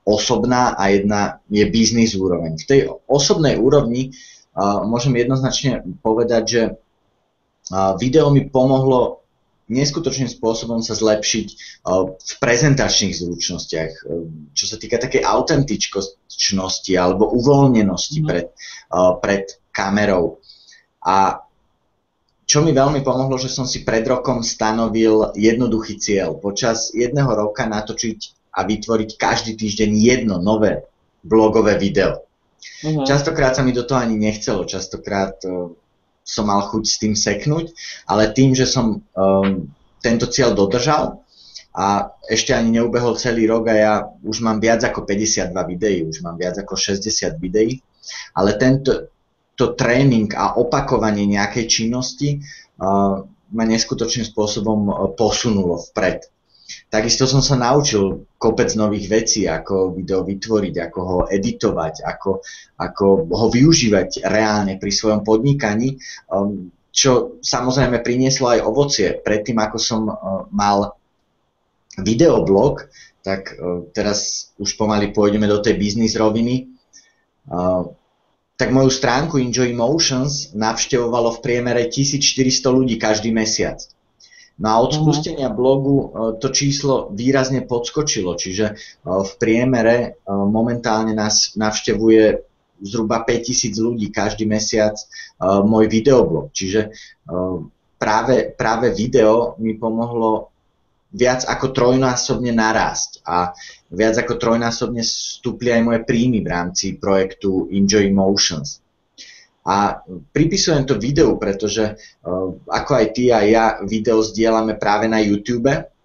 osobná a jedna je biznis úroveň. V tej osobnej úrovni uh, môžem jednoznačne povedať, že uh, video mi pomohlo neskutočným spôsobom sa zlepšiť uh, v prezentačných zručnostiach, uh, čo sa týka takej autentičnosti alebo uvoľnenosti mm. pred, uh, pred kamerou. A čo mi veľmi pomohlo, že som si pred rokom stanovil jednoduchý cieľ. Počas jedného roka natočiť a vytvoriť každý týždeň jedno nové blogové video. Mm-hmm. Častokrát sa mi do toho ani nechcelo, častokrát uh, som mal chuť s tým seknúť, ale tým, že som um, tento cieľ dodržal a ešte ani neubehol celý rok a ja už mám viac ako päťdesiatdva videí, už mám viac ako šesťdesiat videí, ale tento to tréning a opakovanie nejakej činnosti uh, ma neskutočným spôsobom uh, posunulo vpred. Takisto som sa naučil kopec nových vecí, ako video vytvoriť, ako ho editovať, ako, ako ho využívať reálne pri svojom podnikaní, um, čo samozrejme prinieslo aj ovocie. Predtým, ako som uh, mal videoblog, tak uh, teraz už pomaly pôjdeme do tej biznis roviny, uh, tak moju stránku Enjoy Emotions navštevovalo v priemere tisícštyristo ľudí každý mesiac. No a od spustenia blogu to číslo výrazne podskočilo, čiže v priemere momentálne nás navštevuje zhruba päťtisíc ľudí každý mesiac môj videoblog. Čiže práve, práve video mi pomohlo viac ako trojnásobne narásť a viac ako trojnásobne vstúpli aj moje príjmy v rámci projektu Enjoy Emotions. A pripisujem to videu, pretože uh, ako aj ty a ja video zdieľame práve na YouTube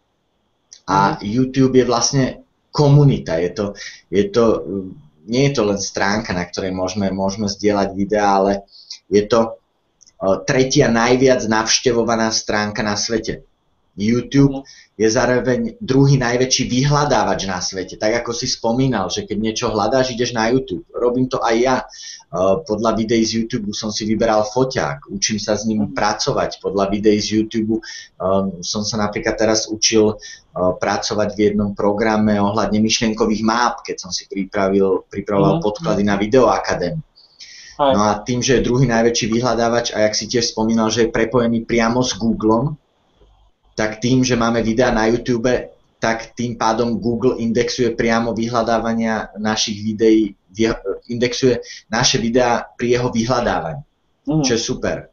a YouTube je vlastne komunita. Je to, je to, nie je to len stránka, na ktorej môžeme, môžeme zdieľať videá, ale je to uh, tretia najviac navštevovaná stránka na svete. YouTube je zároveň druhý najväčší vyhľadávač na svete. Tak ako si spomínal, že keď niečo hľadáš, ideš na YouTube. Robím to aj ja. Podľa videí z YouTube som si vyberal foťák, učím sa s ním pracovať. Podľa videí z YouTube um, som sa napríklad teraz učil uh, pracovať v jednom programe ohľadne myšlienkových máp, keď som si pripravil, pripravoval podklady na Videoakadémiu. No a tým, že je druhý najväčší vyhľadávač a jak si tiež spomínal, že je prepojený priamo s Googlom, tak tým, že máme videá na YouTube, tak tým pádom Google indexuje priamo vyhľadávania našich videí, indexuje naše videá pri jeho vyhľadávaní, mm. čo je super.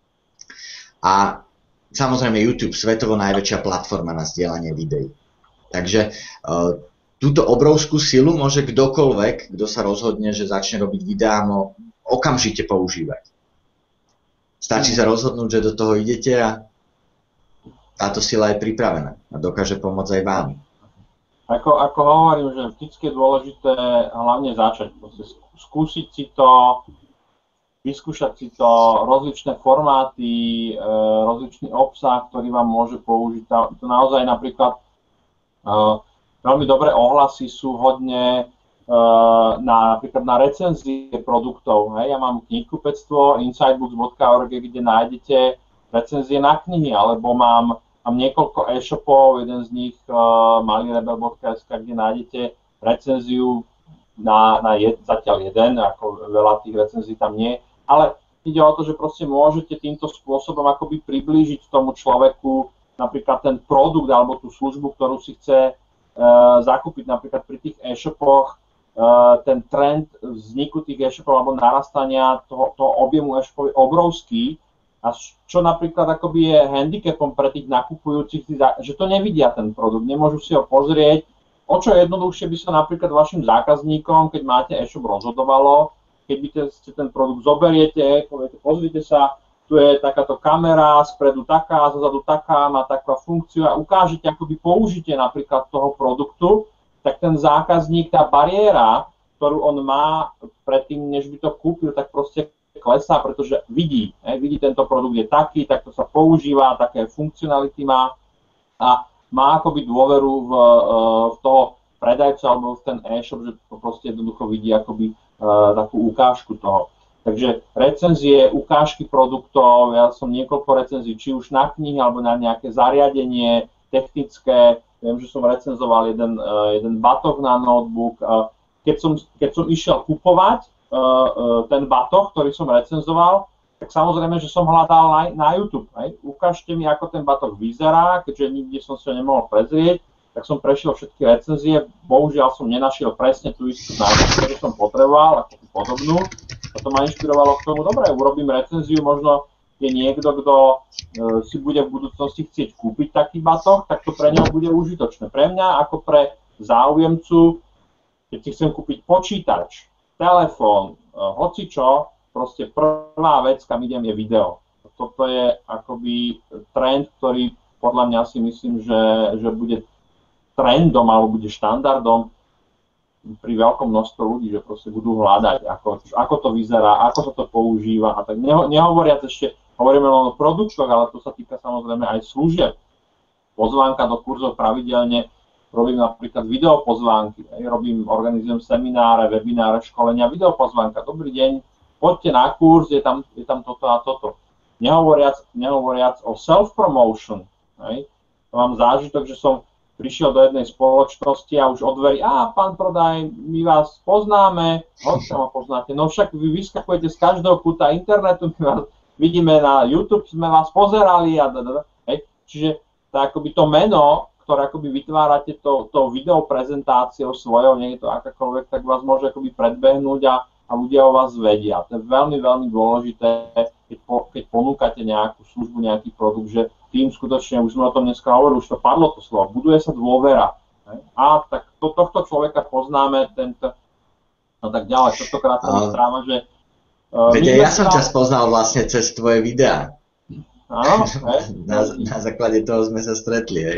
A samozrejme YouTube, svetovo najväčšia platforma na zdieľanie videí. Takže uh, túto obrovskú silu môže kdokoľvek, kto sa rozhodne, že začne robiť videá, no, okamžite používať. Stačí mm. sa rozhodnúť, že do toho idete a táto sila je pripravená a dokáže pomôcť aj vám. Ako, ako hovorím, že vždycky je dôležité hlavne začať. Skúsiť si to, vyskúšať si to, rozličné formáty, rozličný obsah, ktorý vám môže použiť. To naozaj napríklad veľmi dobré ohlasy sú hodne na, napríklad na recenzie produktov. Hej. Ja mám knihkupectvo insidebooks bodka org, kde nájdete recenzie na knihy, alebo mám, mám niekoľko e-shopov, jeden z nich uh, mallyrebel bodka es ká, kde nájdete recenziu na, na jed, zatiaľ jeden, ako veľa tých recenzií tam nie, ale ide o to, že proste môžete týmto spôsobom akoby priblížiť tomu človeku napríklad ten produkt alebo tú službu, ktorú si chce uh, zakúpiť napríklad pri tých e-shopoch, uh, ten trend vzniku tých e-shopov alebo narastania toho, toho objemu e-shopov je obrovský. A čo napríklad akoby je handicapom pre tých nakupujúcich, že to nevidia ten produkt, nemôžu si ho pozrieť. O čo jednoduchšie by sa napríklad vašim zákazníkom, keď máte e-shop, rozhodovalo, keď by ste ten produkt zoberiete, poviete, pozrite sa, tu je takáto kamera, spredu taká, zozadu taká, má takú funkciu a ukážete akoby použitie napríklad toho produktu, tak ten zákazník, tá bariéra, ktorú on má predtým, než by to kúpil, tak proste klesá, pretože vidí, ne, vidí tento produkt je taký, takto sa používa, také funkcionality má a má akoby dôveru v, v toho predajcu alebo v ten e-shop, že to proste jednoducho vidí akoby uh, takú ukážku toho. Takže recenzie, ukážky produktov, ja som niekoľko recenzií, či už na knihy alebo na nejaké zariadenie technické, viem, že som recenzoval jeden, jeden batoh na notebook. Keď som, keď som išiel kupovať ten batoh, ktorý som recenzoval, tak samozrejme, že som hľadal na, na YouTube. Hej. Ukážte mi, ako ten batoh vyzerá, keďže nikde som si ho nemohol prezrieť, tak som prešiel všetky recenzie, bohužiaľ som nenašiel presne tú istú značku, ktorú som potreboval, ako tú podobnú. A to ma inšpirovalo k tomu, dobre, urobím recenziu, možno je niekto, kto e, si bude v budúcnosti chcieť kúpiť taký batoh, tak to pre neho bude užitočné. Pre mňa, ako pre záujemcu, keď si chcem kúpiť počítač, telefón, e, hocičo, proste prvá vec, kam idem, je video. Toto je akoby trend, ktorý podľa mňa si myslím, že, že bude trendom alebo bude štandardom pri veľkom množstve ľudí, že proste budú hľadať, ako, ako to vyzerá, ako sa to používa a tak. Neho, nehovoriac ešte, hovoríme len o produktoch, ale to sa týka samozrejme aj služieb. Pozvánka do kurzov pravidelne, robím napríklad videopozvánky, robím, organizujem semináre, webináre, školenia, videopozvánka. Dobrý deň, poďte na kurz, je tam, je tam toto a toto. Nehovoriac, nehovoriac o self-promotion. Hej. Mám zážitok, že som prišiel do jednej spoločnosti a už od dverí, á, pán Prodaj, my vás poznáme, hoď sa ma poznáte, no však vy vyskakujete z každého kúta internetu, my vás vidíme na YouTube, sme vás pozerali a da, hej. Čiže to akoby to meno, ktoré akoby vytvárate to, to videoprezentáciou svojou, nie je to akákoľvek, tak vás môže akoby predbehnúť a a ľudia o vás vedia. To je veľmi, veľmi dôležité, keď, po, keď ponúkate nejakú službu, nejaký produkt, že tým skutočne, už sme o tom dneska hovorili, už to padlo to slovo, buduje sa dôvera. Ne? A tak to, tohto človeka poznáme, tento, no tak ďalej, častokrát sa mi stráva, že... Uh, Veď ja som ťa spoznal vlastne cez tvoje videá. Áno, na, na základe toho sme sa stretli, hej.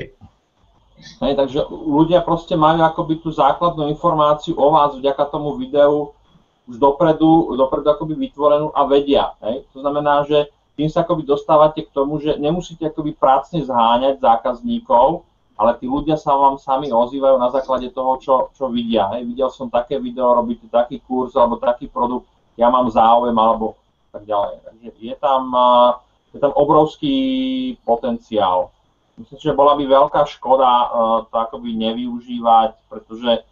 Hej, takže ľudia proste majú akoby tú základnú informáciu o vás vďaka tomu videu, už dopredu, dopredu akoby vytvorenú a vedia. Hej? To znamená, že tým sa akoby dostávate k tomu, že nemusíte akoby prácne zháňať zákazníkov, ale tí ľudia sa vám sami ozývajú na základe toho, čo, čo vidia. Hej? Videl som také video, robíte taký kurz alebo taký produkt, ja mám záujem alebo tak ďalej. Takže je tam, je tam obrovský potenciál. Myslím, že bola by veľká škoda to akoby nevyužívať, pretože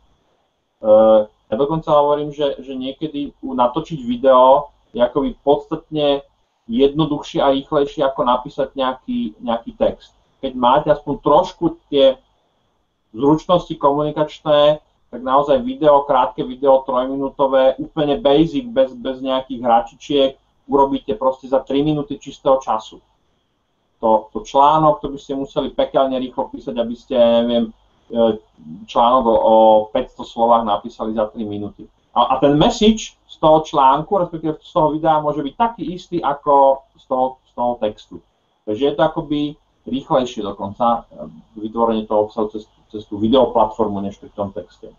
ja dokonca hovorím, že, že niekedy natočiť video je akoby podstatne jednoduchšie a rýchlejšie ako napísať nejaký, nejaký text. Keď máte aspoň trošku tie zručnosti komunikačné, tak naozaj video, krátke video, trojminútové, úplne basic, bez, bez nejakých hračičiek, urobíte proste za tri minúty čistého času. To, to článok, to by ste museli pekelne rýchlo písať, aby ste, neviem, článok o päťsto slovách napísali za tri minúty. A, a ten message z toho článku, respektíve z toho videa, môže byť taký istý ako z toho, z toho textu. Takže je to akoby rýchlejšie dokonca vytvorenie toho obsahu cez, cez tú videoplatformu, než pri tom texte.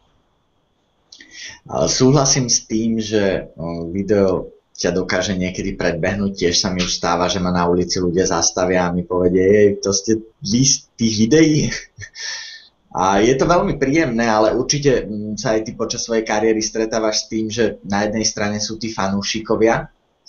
Súhlasím s tým, že video ťa dokáže niekedy predbehnúť. Tiež sa mi už stáva, že ma na ulici ľudia zastavia a mi povedia, jej, to ste vy z tých videí? A je to veľmi príjemné, ale určite sa aj ty počas svojej kariéry stretávaš s tým, že na jednej strane sú tí fanúšikovia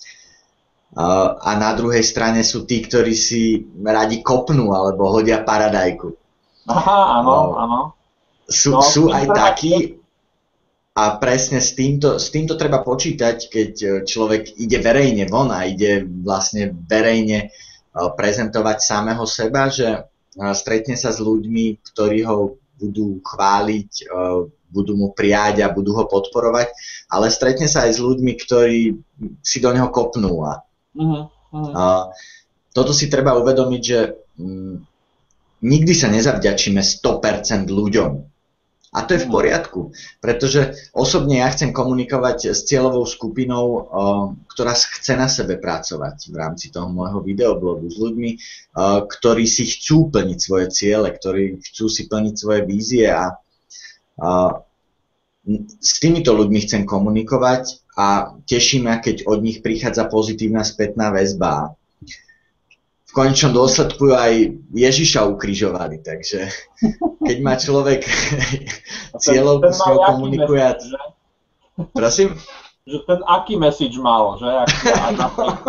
a na druhej strane sú tí, ktorí si radi kopnú alebo hodia paradajku. Aha, áno, áno. Sú, no, sú aj takí a presne s týmto, s týmto treba počítať, keď človek ide verejne von a ide vlastne verejne prezentovať samého seba, že stretne sa s ľuďmi, ktorí ho budú chváliť, budú mu prijať a budú ho podporovať, ale stretne sa aj s ľuďmi, ktorí si do neho kopnú. A, uh-huh, uh-huh. a toto si treba uvedomiť, že m, nikdy sa nezavďačíme sto percent ľuďom. A to je v poriadku, pretože osobne ja chcem komunikovať s cieľovou skupinou, o, ktorá chce na sebe pracovať v rámci toho môjho videoblogu, s ľuďmi, o, ktorí si chcú plniť svoje ciele, ktorí chcú si plniť svoje vízie a, a s týmito ľuďmi chcem komunikovať a teší ma, keď od nich prichádza pozitívna spätná väzba. V konečnom dôsledku aj Ježiša ukrižovali, takže keď má človek cieľov, s ňou komunikuje. Message, prosím? Že ten aký message mal, že?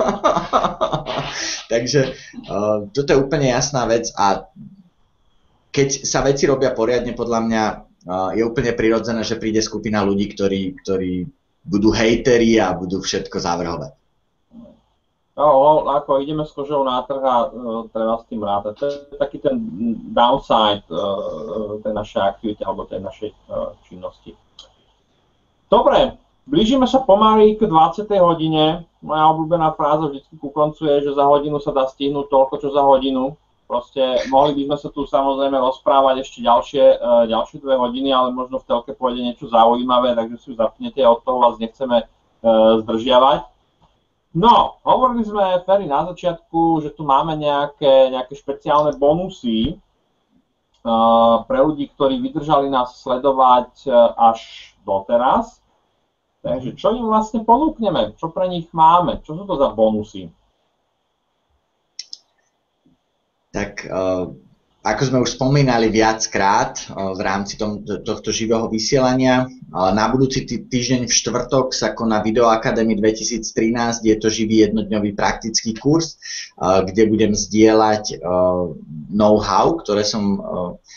Takže uh, toto je úplne jasná vec a keď sa veci robia poriadne, podľa mňa je úplne prirodzené, že príde skupina ľudí, ktorí, ktorí budú hejteri a budú všetko zavrhovať. No, ako ideme s kožou na trh a uh, treba s tým rátať. To je taký ten downside uh, tej našej aktivity alebo tej našej uh, činnosti. Dobre, blížime sa pomaly k dvadsiatej hodine. Moja obľúbená fráza vždy ku koncu je, že za hodinu sa dá stihnúť toľko, čo za hodinu. Proste mohli by sme sa tu samozrejme rozprávať ešte ďalšie, uh, ďalšie dve hodiny, ale možno v telke pôjde niečo zaujímavé, takže si ju zapnete a od toho vás nechceme uh, zdržiavať. No, hovorili sme, Ferry, na začiatku, že tu máme nejaké, nejaké špeciálne bonusy uh, pre ľudí, ktorí vydržali nás sledovať uh, až doteraz. Takže čo im vlastne ponúkneme? Čo pre nich máme? Čo sú to za bonusy? Tak uh, ako sme už spomínali viackrát uh, v rámci tom, tohto živého vysielania, uh, na budúci týždeň v štvrtok sa koná Video Academy dvetisíctrinásť, je to živý jednodňový praktický kurz, uh, kde budem zdieľať uh, know-how, ktoré som uh,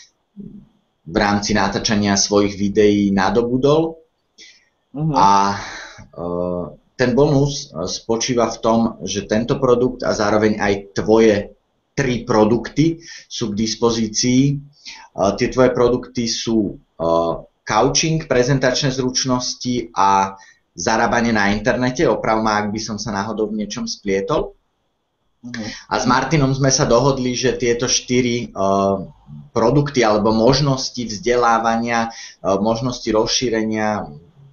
v rámci natáčania svojich videí nadobudol. Uh-huh. A uh, ten bonus uh, spočíva v tom, že tento produkt a zároveň aj tvoje tri produkty sú k dispozícii. Uh, tie tvoje produkty sú uh, coaching, prezentačné zručnosti a zarábanie na internete. Oprav ma, ak by som sa náhodou v niečom splietol. Uh-huh. A s Martinom sme sa dohodli, že tieto štyri uh, produkty alebo možnosti vzdelávania, uh, možnosti rozšírenia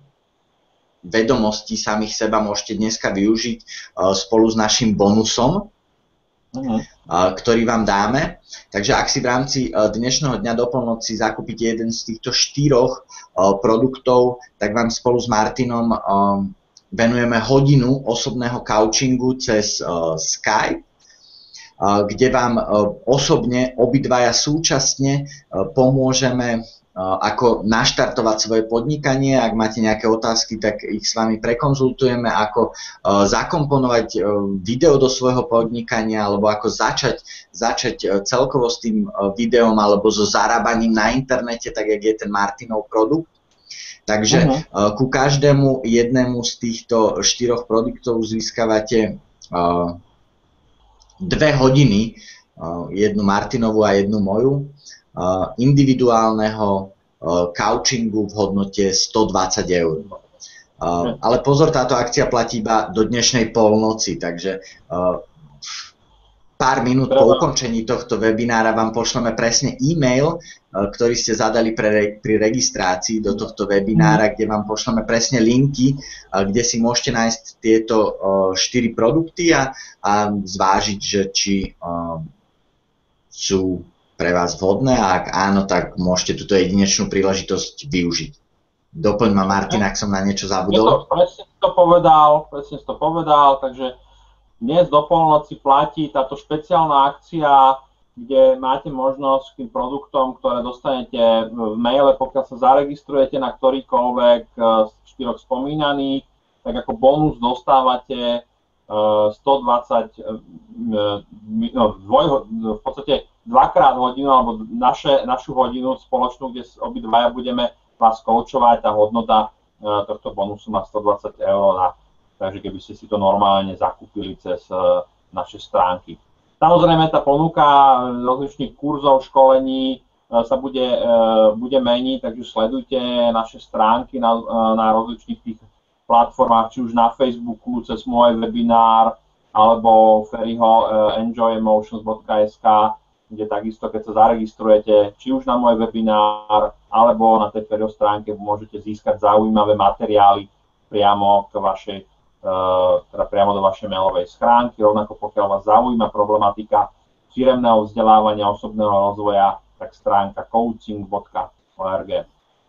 vedomostí samých seba môžete dneska využiť uh, spolu s našim bonusom, uh-huh. uh, ktorý vám dáme. Takže ak si v rámci uh, dnešného dňa do polnoci zakúpite jeden z týchto štyroch uh, produktov, tak vám spolu s Martinom uh, venujeme hodinu osobného coachingu cez uh, Skype, uh, kde vám uh, osobne obidvaja súčasne uh, pomôžeme ako naštartovať svoje podnikanie. Ak máte nejaké otázky, tak ich s vami prekonzultujeme, ako zakomponovať video do svojho podnikania, alebo ako začať, začať celkovo s tým videom alebo so zarábaním na internete, tak jak je ten Martinov produkt. Takže uh-huh. ku každému jednému z týchto štyroch produktov získavate uh, dve hodiny, uh, jednu Martinovú a jednu moju, Uh, individuálneho uh, coachingu v hodnote stodvadsať eur. Uh, ale pozor, táto akcia platí iba do dnešnej polnoci, takže uh, pár minút po ukončení tohto webinára vám pošleme presne e-mail, uh, ktorý ste zadali pre, pri registrácii do tohto webinára, kde vám pošleme presne linky, uh, kde si môžete nájsť tieto uh, štyri produkty a, a zvážiť, že či uh, sú pre vás vhodné a ak áno, tak môžete túto jedinečnú príležitosť využiť. Doplň ma, Martin, ak som na niečo zabudol. Presne si to povedal, presne si to povedal, takže dnes do polnoci platí táto špeciálna akcia, kde máte možnosť k tým produktom, ktoré dostanete v maile, pokiaľ sa zaregistrujete na ktorýkoľvek z štyroch spomínaných, tak ako bonus dostávate stodvadsať, no, dvoj, v podstate dvakrát hodinu, alebo naše, našu hodinu spoločnú, kde obidvaja budeme vás koučovať. Tá hodnota tohto bonusu má stodvadsať eur, na, takže keby ste si to normálne zakúpili cez naše stránky. Samozrejme, tá ponuka rozličných kurzov, školení sa bude, bude meniť, takže sledujte naše stránky na, na rozličných tých platformách, či už na Facebooku, cez môj webinár, alebo Ferryho enjoy emotions bodka es ká, kde takisto, keď sa zaregistrujete, či už na môj webinár, alebo na tej Ferryho stránke, môžete získať zaujímavé materiály priamo, k vašej, teda priamo do vašej mailovej schránky. Rovnako pokiaľ vás zaujíma problematika firemného vzdelávania, osobného rozvoja, tak stránka coaching bodka org.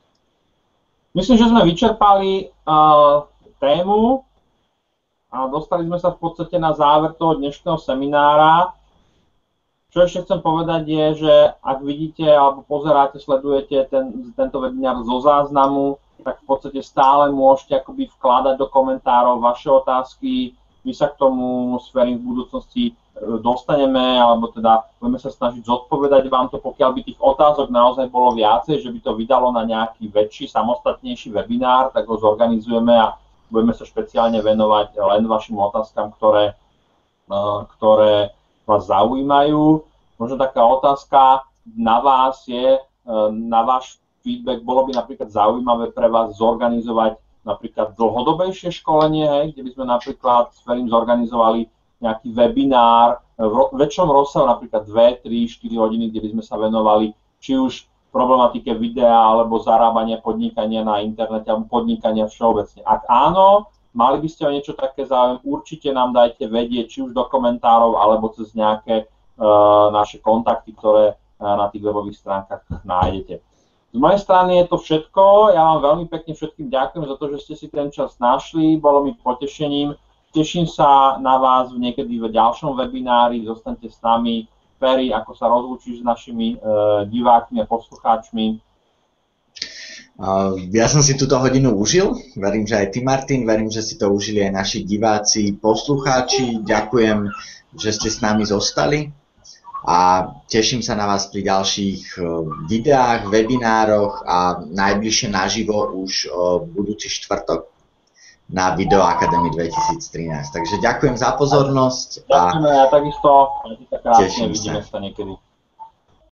Myslím, že sme vyčerpali uh, tému a dostali sme sa v podstate na záver toho dnešného seminára. Čo ešte chcem povedať je, že ak vidíte alebo pozeráte, sledujete ten, tento webinár zo záznamu, tak v podstate stále môžete akoby vkladať do komentárov vaše otázky. My sa k tomu s Ferrym v budúcnosti dostaneme, alebo teda budeme sa snažiť zodpovedať vám to, pokiaľ by tých otázok naozaj bolo viacej, že by to vydalo na nejaký väčší, samostatnejší webinár, tak ho zorganizujeme a budeme sa špeciálne venovať len vašim otázkam, ktoré, ktoré vás zaujímajú. Možno taká otázka na vás je, na váš feedback, bolo by napríklad zaujímavé pre vás zorganizovať napríklad dlhodobejšie školenie, hej, kde by sme napríklad s Ferim zorganizovali nejaký webinár v ro- väčšom rozsahu, napríklad dve, tri, štyri hodiny, kde by sme sa venovali či už problematike videa, alebo zarábania, podnikania na internete, alebo podnikania všeobecne. Ak áno, mali by ste o niečo také záujem, určite nám dajte vedieť, či už do komentárov, alebo cez nejaké uh, naše kontakty, ktoré uh, na tých webových stránkach nájdete. Z mojej strany je to všetko, ja vám veľmi pekne všetkým ďakujem za to, že ste si ten čas našli, bolo mi potešením, teším sa na vás niekedy v ďalšom webinári, zostaňte s nami. Feri, ako sa rozlúčiš s našimi uh, divákmi a poslucháčmi? Uh, ja som si túto hodinu užil, verím, že aj ty, Martin, verím, že si to užili aj naši diváci, poslucháči, ďakujem, že ste s nami zostali. A teším sa na vás pri ďalších videách, webinároch a najbližšie naživo už budúci štvrtok na Video Academy dvetisíctrinásť. Takže ďakujem za pozornosť. Ďakujeme, ja takisto. Teším Vidíme sa. sa niekedy.